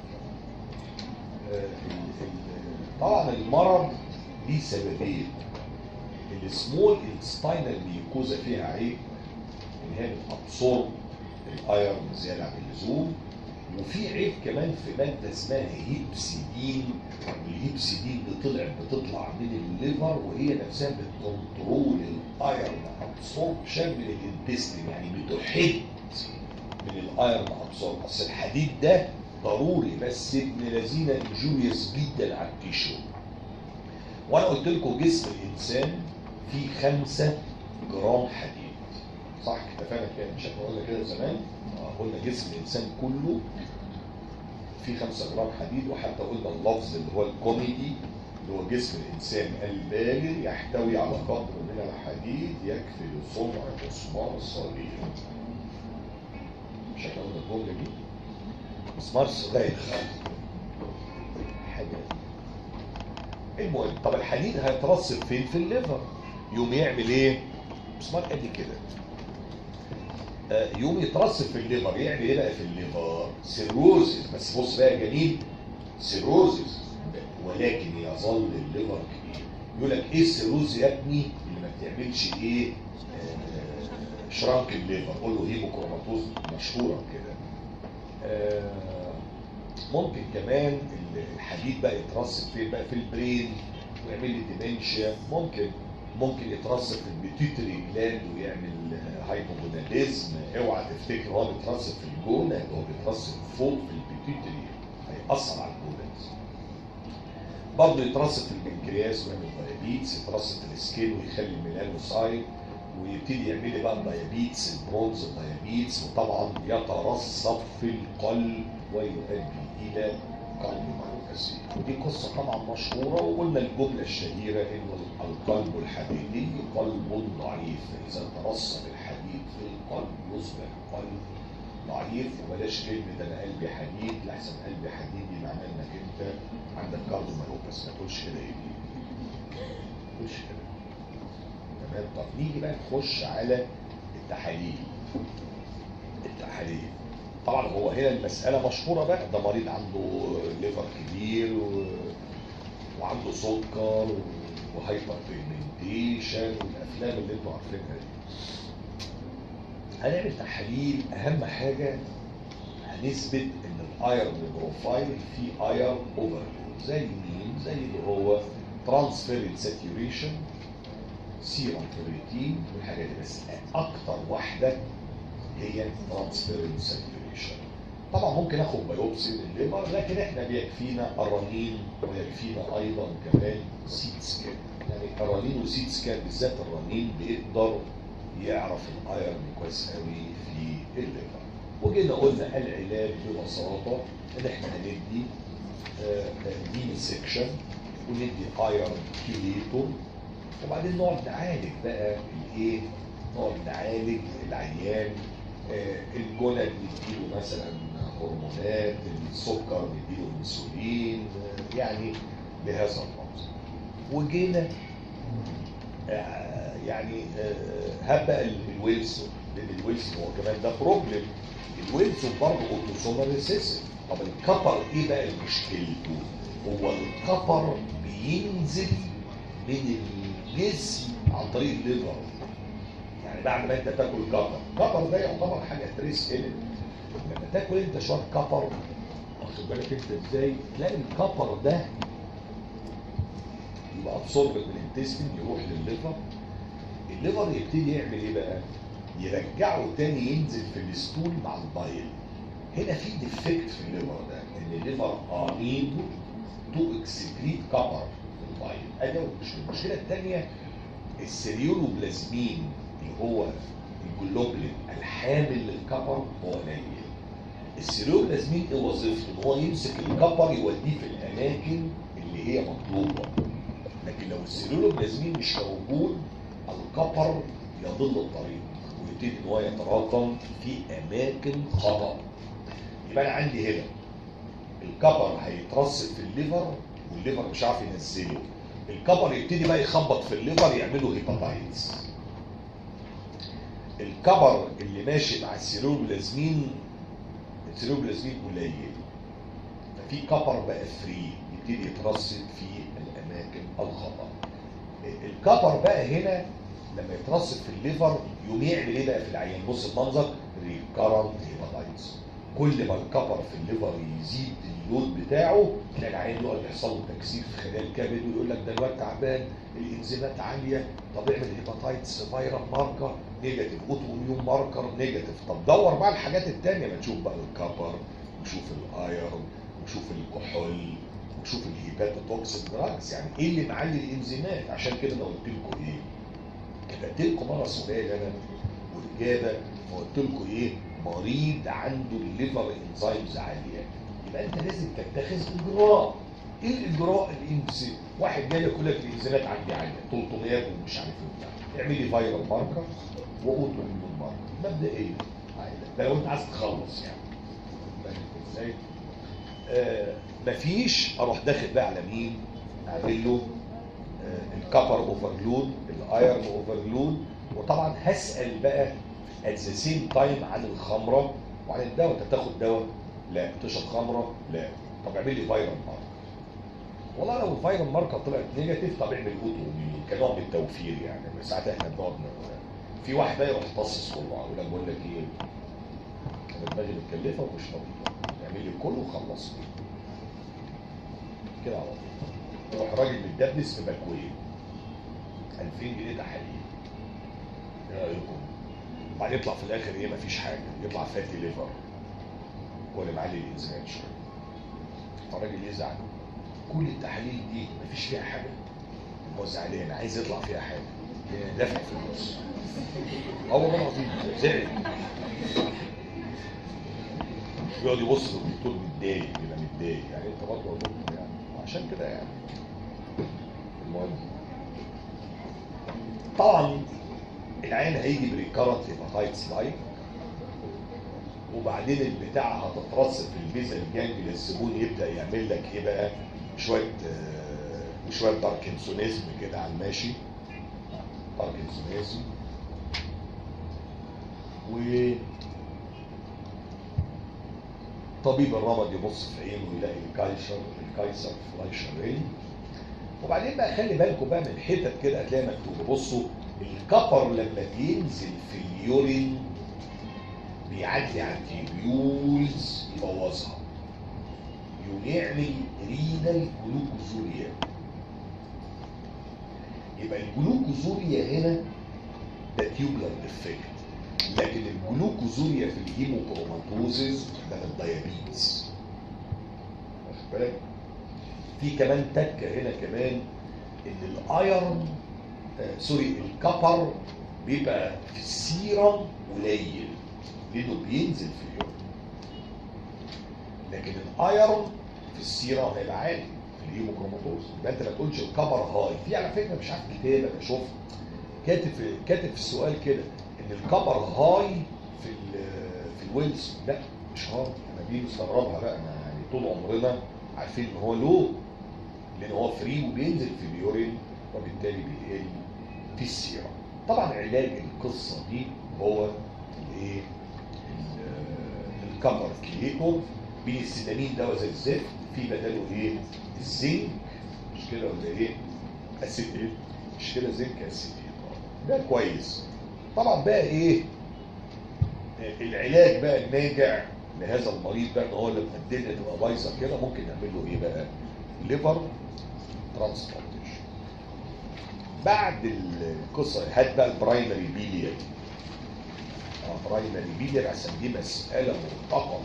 آه طبعا المرض ليه سببين. السمول انستاينال ميوكوزا فيها عيب ان هي بتابسورب الايرون زياده عن اللزوم، وفي عيب كمان في ماده اسمها هيبسيدين. والهيبسيدين دي طلعت بتطلع من الليفر وهي نفسها بتكنترول الايرون ابسوربشن من الانتستين، يعني بتحد من الايرون ابسورب. اصل الحديد ده ضروري بس ابن لذينه انجوريوس جدا على التيشو. وانا قلت لكم جسم الانسان فيه خمسة جرام حديد صح؟ اتفقنا كده مش احنا قلنا كده زمان؟ قلنا جسم الانسان كله فيه خمسة جرام حديد، وحتى قلنا اللفظ اللي هو الكوميدي اللي هو جسم الانسان البالغ يحتوي على قدر من الحديد يكفي لصنع مسمار صغير. مش احنا قلنا الجمله دي؟ مسمار صغير حاجه. المهم طب الحديد هيترسب فين؟ في الليفر. يوم يعمل ايه؟ مسمار قد كده. آه يوم يترسب في الليفر يعمل ايه بقى في الليفر؟ سيروزيس. بس بص بقى جميل، سيروزيس ولكن يظل الليفر كبير. يقول لك ايه السيروز يا ابني اللي ما بتعملش ايه؟ آه شرانك الليفر، قول له هيموكروماتوز مشهوره كده. آه ممكن كمان الحديد بقى يترسب فين بقى؟ في البرين ويعمل لي ديمنشيا. ممكن ممكن يترسب في البيتيوتري جلاند ويعمل هايبوجوناديزم. اوعى تفتكر هو بيترسب في الجونة، هو بيترسب فوق في البيتيوتري، هيأثر على الجونز. برضه يترسب في البنكرياس ويعمل دايابيتس، يترسب في السكين ويخلي الميلانوسايت ويبتدي يعمل لي بقى الدايابيتس، البرونز الدايابيتس، وطبعا يترسب في القلب ويؤدي الى قلب مايوباسي. ودي قصه طبعا مشهوره، وقلنا الجمله الشهيره ان القلب الحديدي قلب ضعيف، فاذا ترسب الحديد في القلب يصبح قلب ضعيف. وبلاش كلمه انا قلبي حديد، لحسن قلبي حديد دي معناه انك انت عندك كاردو مايوباسي. ما تقولش كده ايه؟ ما تقولش كده. تمام. طب نيجي بقى نخش على التحاليل. التحاليل طبعا هو هنا المسألة مشهورة بقى، ده مريض عنده ليفر كبير و... وعنده سكر وهايبر بيجمنتيشن والأفلام اللي انتوا عارفينها دي. هنعمل تحاليل. أهم حاجة هنثبت إن الأيرون بروفايل فيه أيرون أوفرلود. زي مين؟ زي اللي هو ترانسفيرنت ساتيوريشن، سيرم كرياتين والحاجات دي. بس أكتر واحدة هي ترانسفيرنت ساتيوريشن. طبعا ممكن اخد بايوبسي للليفر، لكن احنا بيكفينا الرنين ويكفينا ايضا كمان سيت سكان. يعني الرنين وسيت سكان بالذات الرنين بيقدر يعرف الايرون كويس قوي في الليفر. وجينا قلنا العلاج ببساطه ان احنا هندي دي سكشن وندي ايرون كيليتور، وبعدين نقعد نعالج بقى الايه؟ نقعد نعالج العيان. آه الجلد نديله مثلا هرمونات، السكر نديله انسولين، آه يعني بهذا النمط. وجينا آه يعني آه هبقى الويلسون، لان الويلسون هو كمان ده بروبلم. الويلسون برضه اوتوسومال ريسيسيف. طب الكبر ايه بقى مشكلته؟ هو الكبر بينزل من الجسم عن طريق الليفر. يعني بعد ما انت تاكل كبر، كبر ده يعتبر حاجه تريس الين. لما تاكل انت شويه كبر، واخد بالك انت ازاي؟ تلاقي الكبر ده يبقى ابسورب من الانتستين يروح للليفر. الليفر يبتدي يعمل ايه بقى؟ يرجعه تاني ينزل في الستول مع البايل. هنا في ديفكت في الليفر ده، ان الليفر اريد تو اكسكريت كبر في البايل. ادي المشكله. المشكله الثانيه السيريولوبلازمين اللي هو الجلوبلين الحامل للكبر هو قليل. السيريولوبلازمين ايه وظيفته؟ ان هو يمسك الكبر يوديه في الاماكن اللي هي مطلوبه. لكن لو السيريولوبلازمين مش موجود، الكبر يضل الطريق ويبتدي ان هو يتراكم في اماكن خطا. يبقى انا عندي هنا الكبر هيترسب في الليفر والليفر مش عارف ينزله. الكبر يبتدي بقى يخبط في الليفر يعمله هيباتايتس. الكبر اللي ماشي مع السيرولوبلازمين، السيرولوبلازمين قليل، ففي كبر بقى فري يبتدي يترسب في الاماكن الخطا. الكبر بقى هنا لما يترسب في الليفر يقوم يعمل ايه بقى في العيان؟ بص المنظر، ريكارنت هيباتايتس. كل ما الكبر في الليفر يزيد اللود بتاعه تلاقي العيان يقعد يحصل له تكسير في خلايا الكبد ويقول لك ده الواد تعبان، الانزيمات عاليه. طب اعمل هيباتايتس فيرال ماركر نيجاتيف، اوتو اميون ماركر نيجاتيف. طب دور بقى الحاجات الثانيه، ما تشوف بقى الكبر وشوف الايرون وشوف الكحول وشوف الهيباتوتوكسين دراجز. يعني ايه اللي معلي الانزيمات؟ عشان كده انا قلت لكم ايه؟ كتبت لكم مره سؤال انا واجابه، وقلت لكم ايه؟ مريض عنده الليفر انزيمز عاليه، يبقى انت لازم تتخذ اجراء. ايه الاجراء؟ الانسي واحد جاي يقول لك الانزيمات عندي عاليه ثلاثمية ومش عارف ايه بتاع، اعمل لي فايرال ماركر واوتو اميون ماركر مبدئيا. ده لو انت عايز تخلص يعني. فاهم ازاي؟ آه مفيش اروح داخل بقى على مين؟ اعمل له آه الكبر اوفرلود، الايرن اوفرلود. وطبعا هسال بقى at the same time عن الخمره وعن الدواء. انت تاخد دواء؟ لا. تشرب خمره؟ لا. طب اعمل لي فايرال ماركر. والله لو الفايرال ماركر طلعت نيجاتيف، طب اعمل اوتو اميون كنوع من التوفير يعني. ساعات احنا بنقعد في واحد بقى يروح طاصص كله يقول لك بقول لك ايه، انا دماغي متكلفه ومش نظيفه، اعمل لي كله وخلصه كده على طول. يروح راجل متدبس في باكوين ألفين جنيه تحاليل، ايه رايكم؟ وبعدين يطلع في الاخر ايه؟ مفيش حاجه، يطلع فاتي ليفر ولا معلي الانسان شويه. فالراجل يزعل، كل التحاليل دي مفيش فيها حاجه، هو زعلان عايز يطلع فيها حاجه، دافع فلوس. اه والله العظيم زعل، يقعد يبص للدكتور متضايق، يبقى متضايق يعني انت برضه يا دكتور يعني، عشان كده يعني. المهم طبعا العين هيجي بريكارنت هيباتايتس لايك، وبعدين البتاع هتترسب في البيزا الجانبي للزبون، يبدا يعمل لك ايه بقى؟ شويه آه شويه باركنسونيزم كده على الماشي، باركنسونيزم. و طبيب الرمد يبص في عينه ويلاقي الكايسر الكايسر فلايشرين. وبعدين بقى خلي بالكم بقى من حتت كده هتلاقي مكتوبه، بصوا الكبر لما بينزل في اليورين بيعدي على التيبيولز يبوظها، يعمل رينال جلوكوزوريا. يبقى الجلوكوزوريا هنا ده تيوبلر ديفكت، لكن الجلوكوزوريا في الهيموكروماتوزيس ده من الديابيتس. واخد بالك؟ في كمان تكه هنا كمان ان الايرون آه سوري الكبر بيبقى في السيرم قليل لانه بينزل في اليوم، لكن الايرون في السيرم هيبقى عالي في الهيموكروماتوز. يبقى انت ما تقولش الكبر هاي. في على فكره مش عارف كتاب انا شفت كاتب في كاتب في السؤال كده ان الكبر هاي في ال في الويلز. لا مش هاي، انا دي مستغربها بقى. انا يعني طول عمرنا عارفين ان هو لو، لان هو فري وبينزل في اليورين وبالتالي بيقل في السيرم. طبعا علاج القصه دي هو الايه؟ الكبر كليكو بينسيدامين دواء زي الزفت، في بداله ايه؟ الزنك، مش كده ولا ايه؟ اسيتيت، مش كده؟ زنك اسيتيت ده كويس. طبعا بقى ايه العلاج بقى الناجع لهذا المريض بقى؟ ان هو لما الدنيا تبقى بايظه كده ممكن نعمل له ايه بقى؟ ليفر ترانسبلانتيشن. بعد القصه هات بقى البرايمري بيلياري. برايمري بيلياري عشان دي مساله مرتقبه.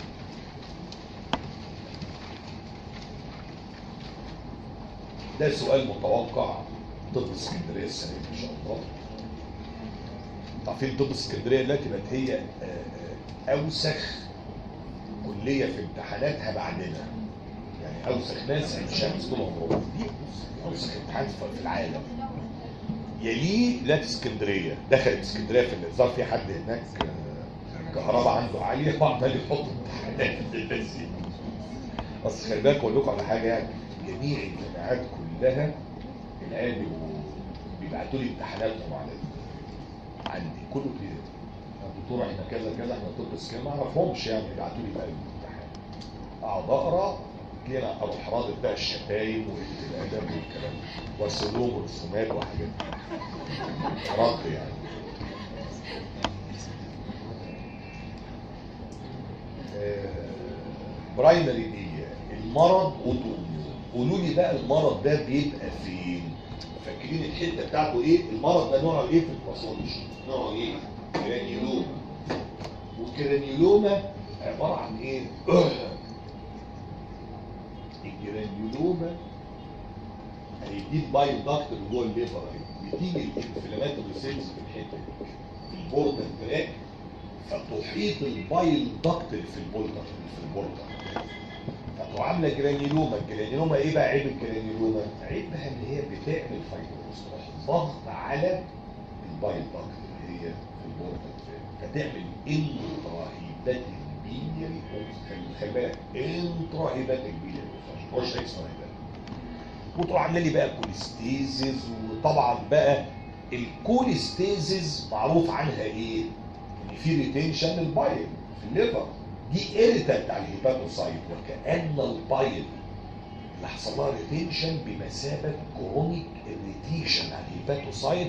ده سؤال متوقع طب اسكندريه السنه دي ان شاء الله. عارفين طب اسكندريه دلوقتي بقت هي اوسخ كليه في امتحاناتها بعدنا، يعني اوسخ ناس عين شمس طول عمرهم، دي اوسخ امتحان في العالم. يليه لا اسكندريه، دخلت اسكندريه في الانذار في حد هناك كهرباء عنده عاليه وعمال يحط امتحانات في البنزين. بس خلي بالك اقول لكم على حاجه، يعني جميع الجامعات كلها الان بيبعتوا لي امتحاناتهم على عندي كله كده. الدكتور احنا كذا كذا احنا طب اسكندريه ما اعرفهمش يعني، بيبعتوا لي بقى الامتحان اقعد اقرا كده، اروح رادد بقى الشتايم وقله الادب والكلام وارسل لهم رسومات وحاجات رد يعني. برايمري دي المرض اوتوميون. قولوا لي بقى المرض ده بيبقى فين؟ فاكرين الحته بتاعته ايه؟ المرض ده نوعه ايه في الباثولوجي؟ نوعه ايه؟ جرانيولوما. والجرانيولوما عباره عن ايه؟ الجرانيولوما هيديك بايل داكت اللي جوه الليفر اهي، بتيجي الانفلاماتوري سيلز في الحته دي في البورتال تراك، فتحيط البايل داكت في البورتال في البورتال فتبقى عامله جرانيولوما. الجرانيولوما ايه بقى عيب الجرانيولوما؟ عيبها ان هي بتعمل فايبروز، ضغط على البايل داكت اللي هي في البورتال تراك، فتعمل انتراهيباتيك بيلياري. خلي بالك انتراهيباتيك بيلياري مش اسمها هيباتيك. وتروح عامله لي بقى كوليستيزيز. وطبعا بقى الكوليستيزيز معروف عنها ايه؟ ان في ريتنشن للبايل في الليفر، دي ايريتنت على الهيباتوسايت، وكأن البايل اللي حصل لها ريتنشن بمثابه كرونيك اريتيشن على الهيباتوسايت،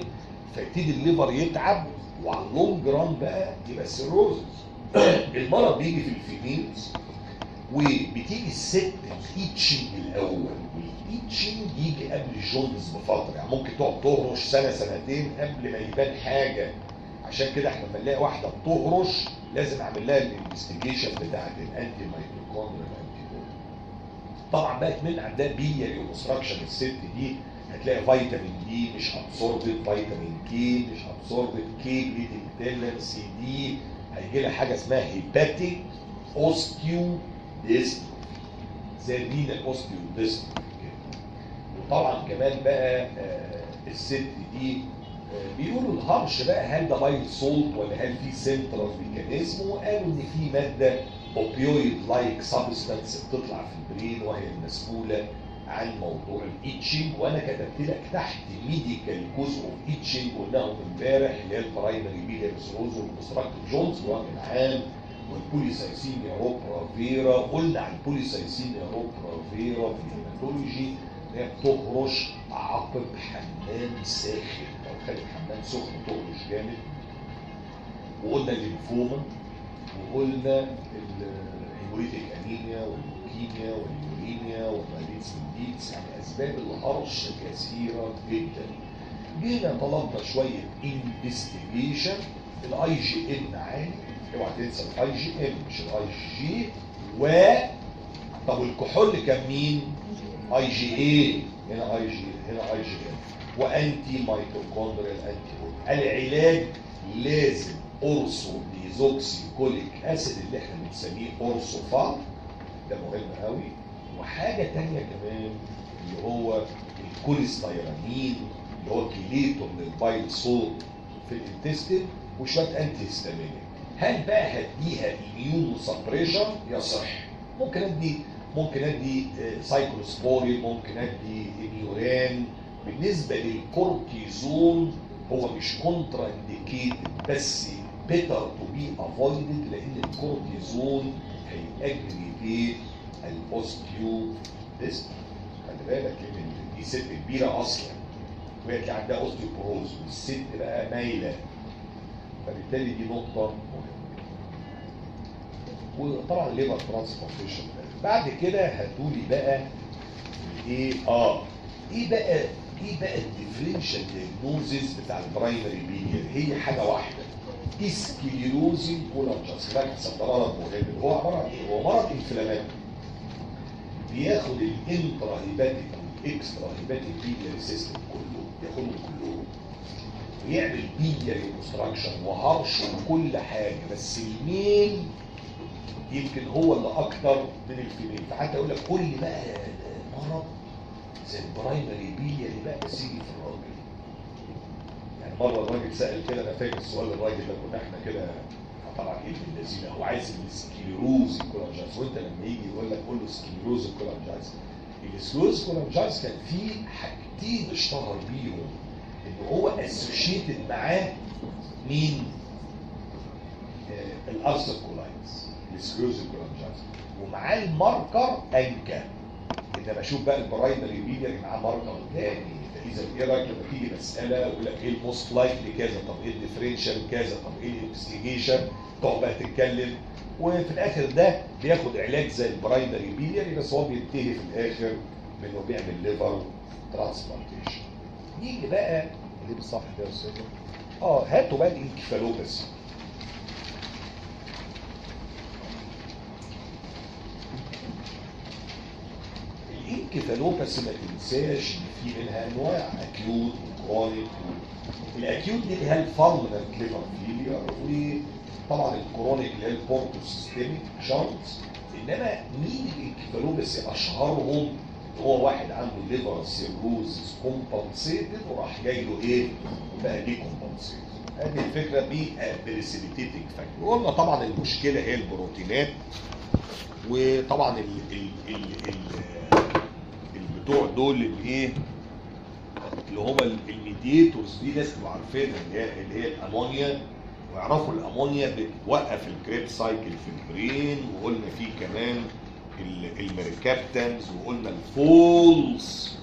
فيبتدي الليفر يتعب، وعلى اللونج ران بقى يبقى سيروزس. المرض بيجي في الفيميلز، وبتيجي الست الايتشنج الاول، والايتشنج يجي قبل الجوندس بفتره، يعني ممكن تقعد تهرش سنه سنتين قبل ما يبان حاجه. عشان كده احنا لما نلاقي واحده بتهرش لازم اعمل لها الانفستيجيشن بتاعت الانتي مايتوكوندريال انتي بودي. طبعا بقى كمان عندها بيلياري اوبستراكشن الست دي، هتلاقي فيتامين دي مش ابسوربت، فيتامين كي مش ابسوربت، كي بليتنج سي دي، هيجي لها حاجه اسمها هيباتيك اوستيو ديستروفي زي الرينال اوستيو ديستروفي كده. وطبعا كمان بقى آه الست دي آه بيقولوا الهرش بقى هل ده بايل سولت ولا هل في سنترال ميكانيزم، وقالوا ان في ماده اوبيويد لايك سبستانس بتطلع في البرين وهي المسؤوله عن موضوع الايتشنج. وانا كتبت لك تحت ميديكال كوز اوف ايتشنج قلناهم امبارح، اللي هي البرايمري بيلياري سيروز والبوستراكتيف جونز وراجل عام، والبوليسايسيميا روبرا فيرا. قلنا عن البوليسايسيميا روبرا فيرا في الهيماتولوجي ان هي بتهرش عقب حمام ساخن، لو خدت حمام سخن تهرش جامد. وقلنا الليمفوما، وقلنا الهيموليتيك انيميا واللوكيميا واليوريميا والماليتس والديتس، يعني اسباب الهرش كثيره جدا. جينا طلبنا شويه انفستيجيشن، الاي جي ام عالي، اوعى تنسى الاي جي ام مش الاي جي. و طب الكحول كان مين؟ اي جي اي، هنا اي جي، هنا اي جي ام. وانتي ميتوكوندريال انتي بودي. العلاج لازم اورسو ديزوكسي كوليك اسيد اللي احنا بنسميه اورسوفال، ده مهم قوي. وحاجه ثانيه كمان اللي هو الكوليستيرامين اللي هو كيليتون للبايل سولت في الانتستين، وشويه انتي هيستامينيك. هل بقى هديها اميونو سبريشن؟ يصح. ممكن ادي ممكن ادي سايكلوسبورين، ممكن ادي اميوران. بالنسبه للكورتيزون هو مش كونترا انديكيتد، بس بيتر تو بي افويدد، لان الكورتيزون هيأجريفيت الاوستيو ديست. خلي بالك لان دي ست كبيره اصلا وهي اللي عندها اوستيوبروز، والست بقى مايله، فبالتالي دي نقطه مهمه. وطبعا الليفر ترانسبلانتيشن. بعد كده هاتولي بقى ايه اه ايه بقى ايه بقى الديفرنشال دياجنوزيس بتاع البرايمري بيلير؟ هي حاجه واحده، اسكليروزي كولانجاس. ركز ده مرض مهم. هو عباره عن ايه؟ هو مرض انفلاماتوري بياخد الانترا هيباتيك والاكسترا هيباتيك بيلير سيستم كله، بياخدهم كلهم ويعمل بيلير اوبستراكشن وهرش وكل حاجه، بس الميل يمكن هو اللي اكتر من الفيميل. فحتى يقول لك كل بقى مرض زي البرايمري بيلياري بقى بس يجي في الراجل. يعني مره الراجل سال كده، انا فاكر السؤال الراجل ده، كنا احنا كده طبعا ايه من الذين هو عايز السكليروز كولانجايز، وانت لما يجي يقول لك قول له سكليروز كولانجايز. السكليروز كولانجايز كان فيه حاجتين اشتهر بيهم ان هو اسوشيتد معاه مين؟ آه الارثروكولايتس، السكليروز كولانجايز، ومعاه الماركر انكا. انما اشوف بقى البرايمري بيلياري معاه ماركر تاني. فاذا ايه رايك لما تيجي مساله يقول لك ايه الموست لايكلي كذا، طب ايه الديفرنشال كذا، طب ايه الانفستيجيشن، تقعد بقى تتكلم، وفي الاخر ده بياخد علاج زي البرايمري بيلياري، بس هو بينتهي في الاخر بانه بيعمل ليفر ترانسبلانتيشن. نيجي بقى اللي بالصفحه ده يا استاذ. اه هاتوا بقى الانكفالوباثي. الانكفالوباثي ما تنساش ان في منها انواع، اكيوت وكرونيك. الاكيوت دي اللي هي الفالمنت ليفر فيلير، وطبعا الكرونيك اللي هي البورتوسيستميك شانس. انما مين الانكفالوباثي اشهرهم؟ هو واحد عنده ليفر سيروزس كومبنسيتد وراح جاي له ايه؟ بقى دي كومبنسيتد. هذه الفكره بريسيبيتيتنج فاكتور. قلنا طبعا المشكله هي البروتينات، وطبعا ال ال ال ال البتوع دول الايه اللي هم الميديتورز دي لازم تبقوا عارفينها، اللي هي اللي هي الامونيا، ويعرفوا الامونيا بتوقف الكريب سايكل في البرين. وقلنا فيه كمان الميركابتنز، وقلنا الفولس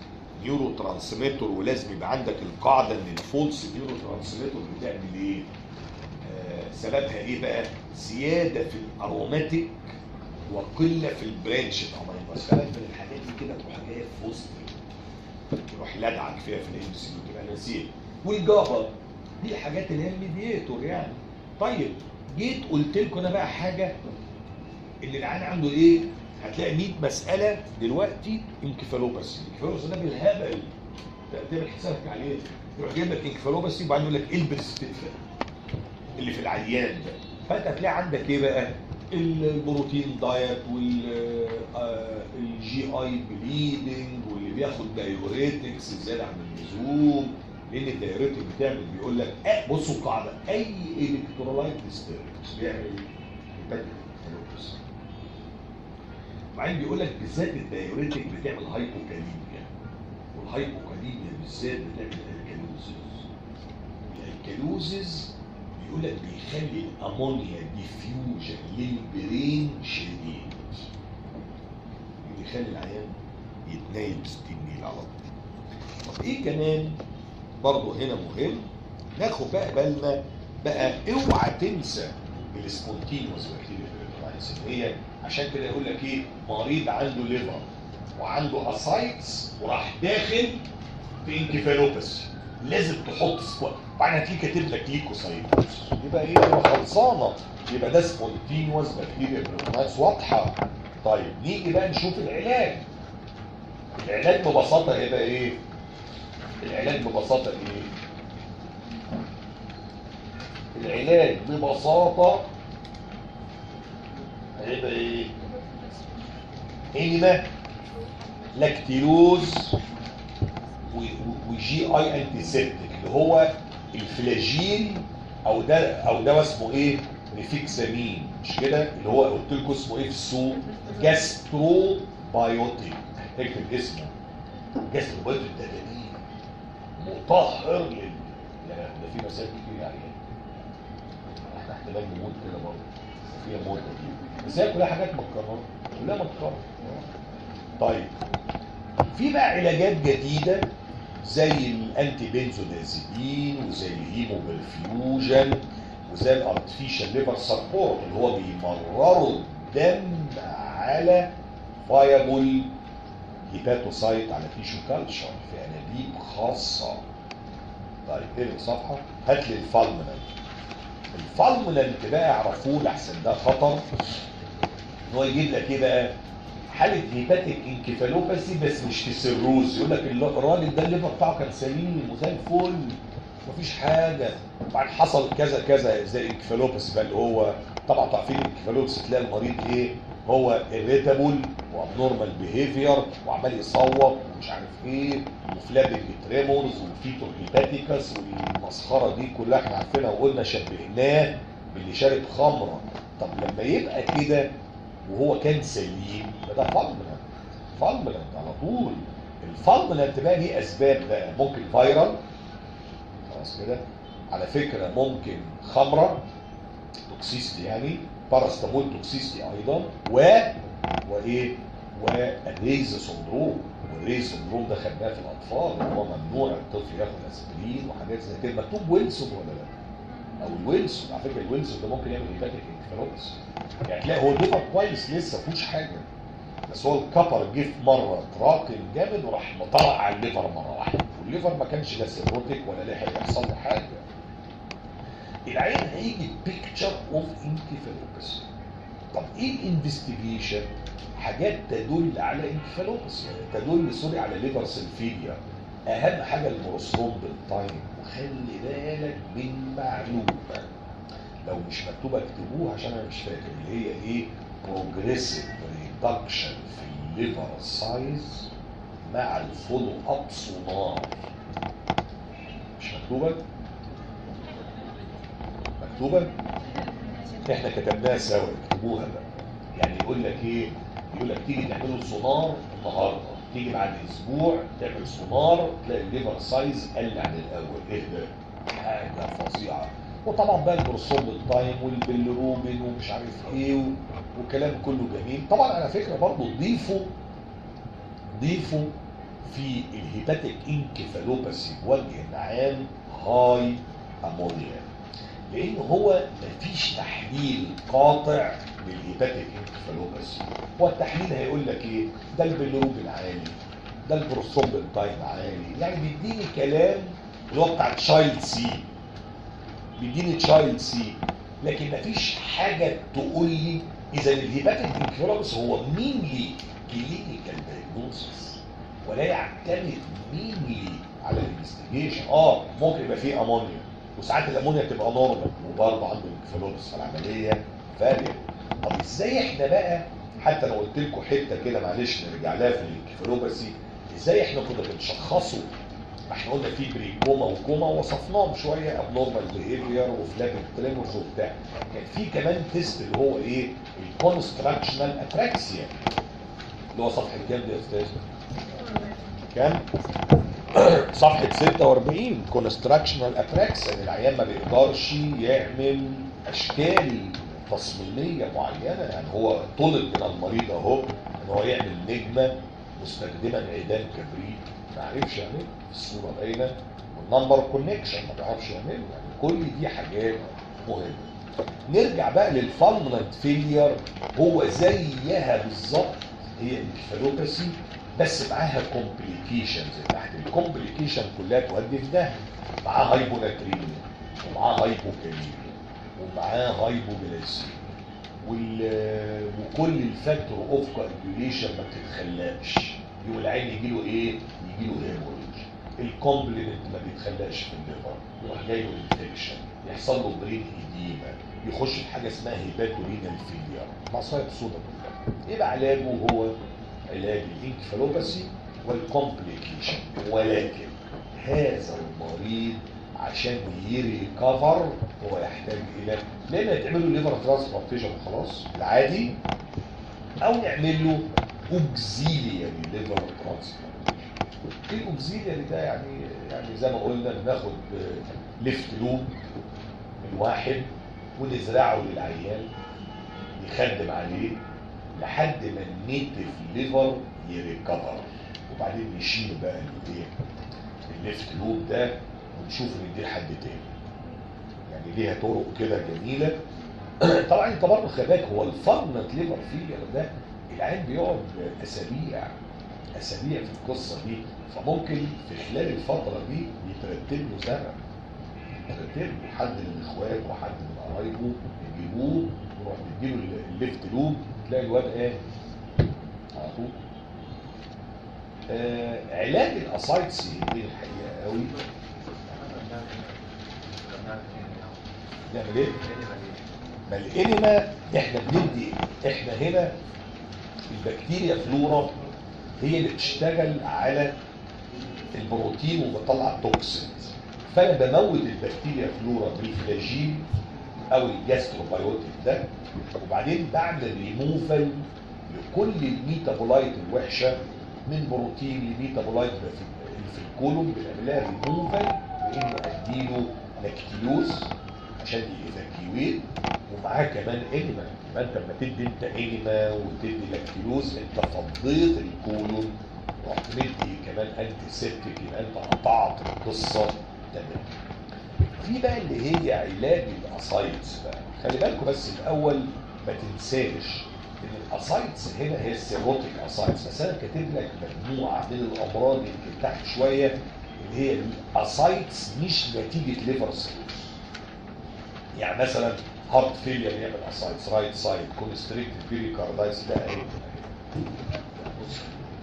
نيورو ترانسميتور، ولازم يبقى عندك القاعده ان الفولس نيورو ترانسميتور بتعمل ايه؟ آه سببها ايه بقى؟ زياده في الاروماتيك وقله في البرانش الامينو. بس بالك من الحاجات دي كده تروح جايه في وسط، تروح لدعك فيها في الام سي وتبقى ناسيه. والجابا دي الحاجات اللي هي الميدياتور يعني. طيب جيت قلت لكم انا بقى حاجه، اللي العيان عنده ايه؟ هتلاقي مية مساله دلوقتي انكفالوباسي. الانكفالوباسي ده بالهبل تعمل حسابك عليه، يروح جايب لك انكفالوباسي وبعدين يقول لك ايه البرستيفا اللي في العيان ده. فانت هتلاقي عندك ايه بقى؟ البروتين دايت والجي اي بليدنج واللي بياخد دايوريتكس زياده عن اللزوم، لان الدايوريتك بتعمل بيقول لك أه بصوا القاعده، اي الكترولايت ديستربنس بيعمل هيباتيك انكفالوباسي. وبعدين بيقول لك بالذات الدايوريتك بتعمل هايبوكاليميا، والهايبوكاليميا بالذات بتعمل الكالوزيز. الكالوزيز بيقول لك بيخلي الامونيا ديفيوجن للبرين شديد، بيخلي العيان يتنايل بستين ميل على طول. طب ايه كمان برضه هنا مهم ناخد بقى بالنا بقى، اوعى تنسى السبونتينوس بكتيريا هي، عشان كده يقول لك ايه؟ مريض عنده ليفر وعنده اسايتس وراح داخل في انكفالوباسي، لازم تحط سبوت، بعدين هتلاقيه كاتب لك ليكوسايتوس، يبقى ايه؟ يبقى خلصانه، يبقى ده سبونتينوس بكتيريا بريتونايتس واضحه. طيب نيجي بقى نشوف العلاج. العلاج ببساطه هيبقى ايه؟ العلاج ببساطه ايه؟ العلاج ببساطه هيبقى ايه؟ انيما لاكتيلوز وجي اي انتيسيبتيك اللي هو الفلاجيل، او ده او ده اسمه ايه؟ ريفيكسامين، مش كده؟ اللي هو قلت لكم اسمه ايه في السوق؟ جاسترو بايوتيك. اكتب اسمه جاسترو بايوتيك، ده جميل مطهر لل يعني ده في مسائل كتير يعني احنا احتمال نموت كده برضه فيها موت كتير، بس هي كلها حاجات متكرره، كلها متكرره. طيب في بقى علاجات جديده زي الانتي بنزودازيبين وزي الهيموبرفيوجن وزي الارتفيشال ليفر سبورت اللي هو بيمرروا الدم على فايبل هيباتوسايت على تيشو كالتشر في انابيب خاصه. طيب ايه الصفحه؟ هات لي الفالمنانت. الفالمنانت بقى اعرفوه لحسن ده خطر، ان هو يجيب لك ايه بقى؟ حاله هيباتيك انكفالوباسي بس مش في سيروز، يقول لك الراجل ده الليفر بتاعه كان سليم وزي الفل مفيش حاجه، بعد حصل كذا كذا زي انكفالوباسي بقى اللي هو طبعا عارفين الانكفالوباسي تلاقي المريض ايه؟ هو irritable وابنورمال بيهيفير وعمال يصوت ومش عارف ايه وفلابنج تريمورز وفيتور هيباتيكس والمسخره دي كلها احنا عارفينها وقلنا شبهناه باللي شارب خمره. طب لما يبقى كده وهو كان سليم ده فالمنانت، فالمنانت على طول. الفالمنانت بقى ليه اسباب بقى، ممكن فايرال خلاص كده، على فكره ممكن خمره توكسيستي يعني، باراستامول توكسيستي ايضا، و وايه؟ والريز سندروم. والريز سندروم ده خدناه في الاطفال ان هو ممنوع الطفل ياخد اسبرين وحاجات زي كده، مكتوب ويلسون ولا لا؟ او الويلسون، على فكره الويلسون ده ممكن يعمل هيباتيك انكفالوباسي، يعني تلاقي هو الليفر كويس لسه مفيهوش حاجه، بس هو الكبر جه في مره تراكم جامد وراح مطلع على الليفر مره واحده، والليفر ما كانش لا سيروتيك ولا لحق يحصل له حاجه. العين هيجي بيكتشر اوف انكفالوباسي. طب ايه الانفستيجيشن؟ حاجات تدل على انكفالوباسي، تدل سوري على ليفر سيلفيليا. اهم حاجه البروسترومبين تايم، وخلي بالك من معلومه لو مش مكتوبه اكتبوها عشان انا مش فاكر، اللي هي ايه؟ بروجريسيف ريدكشن في الليفر سايز مع الفولو اب سونار. مش مكتوبه؟ مكتوبه؟ احنا كتبناها سوا، اكتبوها بقى. يعني يقول لك ايه؟ يقول لك تيجي تعملوا سونار النهارده، تيجي بعد اسبوع تعمل سونار تلاقي الليفر سايز قل عن الاول. ايه ده؟ حاجه فظيعه. وطبعا بقى البروسترومبين تايم والبيلروبين ومش عارف ايه وكلام كله جميل. طبعا على فكره برضه ضيفوا ضيفوا في الهيباتيك انكفالوباثي بوجه عام هاي امونيا، لان هو مفيش تحليل قاطع للهيباتيك انكفالوباثي. هو التحليل هيقول لك ايه؟ ده البيليروبين عالي، ده البروثرومبين تايم عالي، يعني بيديني كلام اللي هو بتاع تشايلد سي، بيديني تشايلد سي، لكن مفيش حاجه تقول لي اذا الهيباتيك انكفالوباثي هو مين لي كلينيكال دايجنوستس، ولا يعتمد مين لي على الانفستيجيشن. اه ممكن يبقى فيه امونيا، وساعات الامونيا تبقى نورمال وبرضه عنده انكفالوباثي، فالعمليه فارقه. طب ازاي احنا بقى، حتى انا قلت لكم حته كده معلش نرجع لها في الانكفالوباثي، ازاي احنا كنا بنشخصه؟ احنا قلنا في بري كوما وكوما وصفناهم شويه، ابنورمال بيهيفير وفلابنج تريمورز وبتاع. كان في كمان تيست اللي هو ايه؟ الكونستراكشنال اتراكسيا، اللي هو صفحه كام دي يا استاذ؟ كام؟ صفحه ستة وأربعين. كونستراكشنال اتراكسيا، يعني العيان ما بيقدرش يعمل اشكال تصميميه معينه، يعني هو طلب من المريض اهو ان هو يعمل نجمه مستخدما عيدان كبريت، ما عرفش يعملها، الصوره باينه، والنمبر كونكشن ما بيعرفش يعمله، يعني كل دي حاجات مهمه. نرجع بقى للفالمنت فيلير، هو زيها بالظبط، هي انكفالوباثي بس معاها كومبليكيشنز تحت. الكومبليكيشن كلها تؤدي في ده، معاه هايبوناتريميا، ومعاه هايبوكاليميا، ومعاه هايبوجليسيميا، وال وكل الفاكتور اوف كالكوليشن ما بتتخلاش، يقول العين يجي له ايه؟ يجي له هيموريج. الكومبلمنت ما بيتخلاش في الليفر، يروح جاي له انفكشن، يحصل له برين ايديما، يخش في حاجه اسمها هيباتورينال فيلير، مصايب سودا كلها. يبقى علاجه هو علاج الانكفالوباثي والكومبليكيشن. ولكن هذا المريض عشان يريكفر هو يحتاج الى، لما يتعمل له ليفر ترانسبلانتيشن وخلاص العادي، او نعمل له اوكسيلياري ليفر ترانسبلانتيشن. ايه الاوكسيلياري ده؟ يعني يعني زي ما قلنا بناخد ليفت لوب من واحد ونزرعه للعيان يخدم عليه لحد ما النيتف ليفر يريكفر، وبعدين نشيل بقى الايه الليفت لوب ده ونشوف نديه لحد تاني. يعني ليها طرق كده جميله. طبعا انت برضه خلي بالك، هو الفالمنت ليفر فيلير ده العين بيقعد اسابيع اسابيع في القصه دي، فممكن في خلال الفتره دي يترتب له سبب، يترتب له حد من الاخوات وحد من قرايبه يجيبوه يروح يديله الليفت لوب، تلاقي الواد ايه على طول. آه علاج الاسايتس دي الحقيقه قوي. نعمل ايه؟ ما الانيما احنا بندي، احنا هنا البكتيريا فلورا هي اللي بتشتغل على البروتين وبتطلع التوكسين، فانا بموت البكتيريا فلورا بالفلاجيل او الجاستروبايوتيك ده، وبعدين بعمل ريموفال لكل الميتابولايت الوحشه من بروتين لميتابولايت اللي في الكولوم، بنعملها ريموفال بانه اديله لاكتيوز عشان يفاكيويت، ومعاه كمان انيما. يبقى انت لما تدي انت انيما وتدي لاكتيوز انت فضيت الكولون، رحت مدي كمان انتي سيبتيك، يبقى انت قطعت القصه تمام. في بقى اللي هي علاج الاسايتس بقى، خلي بالكم بس الاول ما تنساش ان الاسايتس هنا هي السيروتيك اسايتس، بس انا كاتب لك مجموعه من الامراض يمكن تحت شويه اللي هي الاسايتس مش نتيجه ليفر سيروس. يعني مثلا هارت فيلير يعمل اسايتس، رايت سايد كونستريكتد بيريكاردايتس، ده اهي بص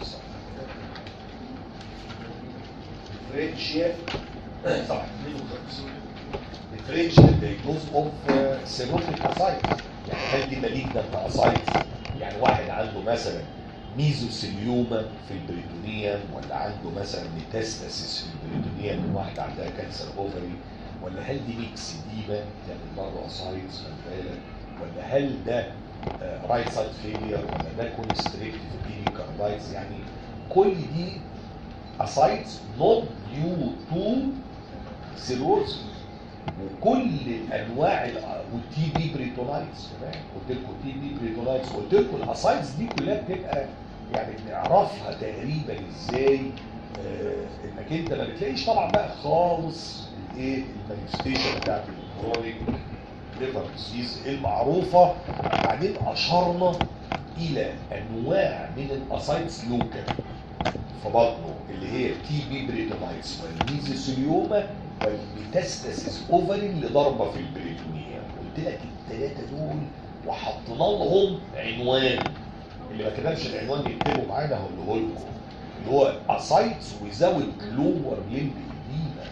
ديفرنشيال صح اثنين وخمسين ديفرنشيال دايجنوز اوف سيروتيك اسايتس. يعني هل دي مالجنت اسايتس؟ يعني واحد عنده مثلا ميزوسيليوما في البريتونيوم، ولا عنده مثلا ميتاستاسيس في البريتونيوم من واحد عندها كانسر اوفري، ولا هل دي ميكسيديما يعني برضه اسايتس خلي بالك، ولا هل ده رايت سايد فيلير، ولا ده كونستريكتيف بيريكاردايتس؟ يعني كل دي اسايتس نوت ديو تو سيروز، وكل انواع والتي بي بريتونايتس كمان قلت لكم، تي بي بريتونايتس قلت لكم، الاسايتس دي كلها بتبقى يعني بنعرفها تقريبا ازاي آه انك انت ما بتلاقيش طبعا بقى خالص الايه المانيفستيشن بتاعت الكرونيك ليفر ديزيز المعروفه. بعدين اشرنا الى انواع من الاسايتس لوكال في بطنه اللي هي تي بي بريتونايتس والميزوثيليوما والميتاستاسيس اوفرين اللي ضربه في البريتونيا. قلت لك الثلاثه دول وحطينا لهم عنوان، اللي ما كتبش العنوان يكتبه معانا هقوله لكم، اللي هو اسايتس ويزاوت لور ليمب ايديما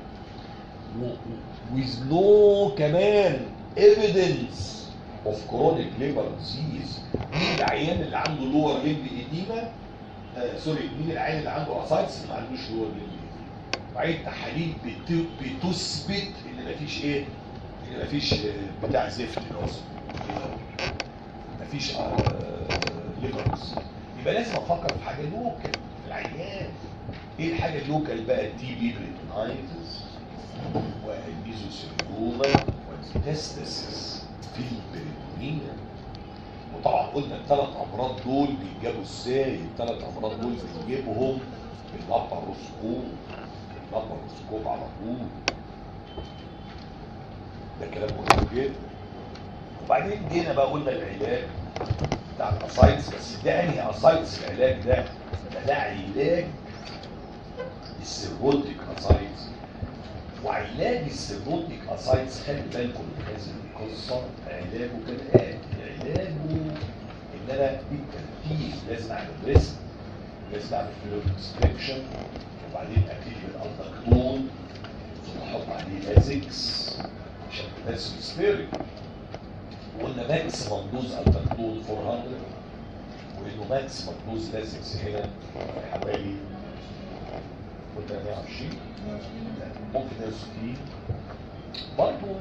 with no كمان evidence of chronic liver disease. مين العيان اللي عنده لور ليمب ايديما؟ آه سوري، مين العيان اللي عنده اسايتس اللي ما عندوش لور ليمب ايديما؟ وعين تحاليل بت- بتثبت ان مفيش ايه؟ ان مفيش آه، بتاع زفت اصلا، مفيش آه ليفر ديزيز. يبقى لازم افكر في حاجه لوكال في العيان. ايه الحاجه اللوكال بقى؟ التي بي بريتونايتس والميزوثيليوما والميتاستاسيس في البريتونيا. وطبعا قلنا الثلاث امراض دول بيتجابوا ازاي؟ الثلاث امراض دول بنجيبهم باللاباروسكوب، اللاباروسكوب على طول. ده كلام مهم جدا. وبعدين جينا بقى قلنا العلاج بتاع الاسايتس، بس ده انهي اسايتس العلاج ده؟ ده, ده علاج السيروتيك اسايتس. وعلاج السيروتيك اسايتس خلي بالكم من هذه القصه، علاجه كالاتي. علاجه ان انا بالترتيب لازم اعمل ريسك، لازم اعمل فلويد انسبكشن، وبعدين ابتدي بالالدكتون، ثم احط عليه لازكس عشان تناسب السبيريت. وقلنا ماكسيمم دوز الدكتون أربعمية، وانه ماكسيمم دوز لازكس هنا حوالي مية وعشرين، ممكن مية وستين. برضه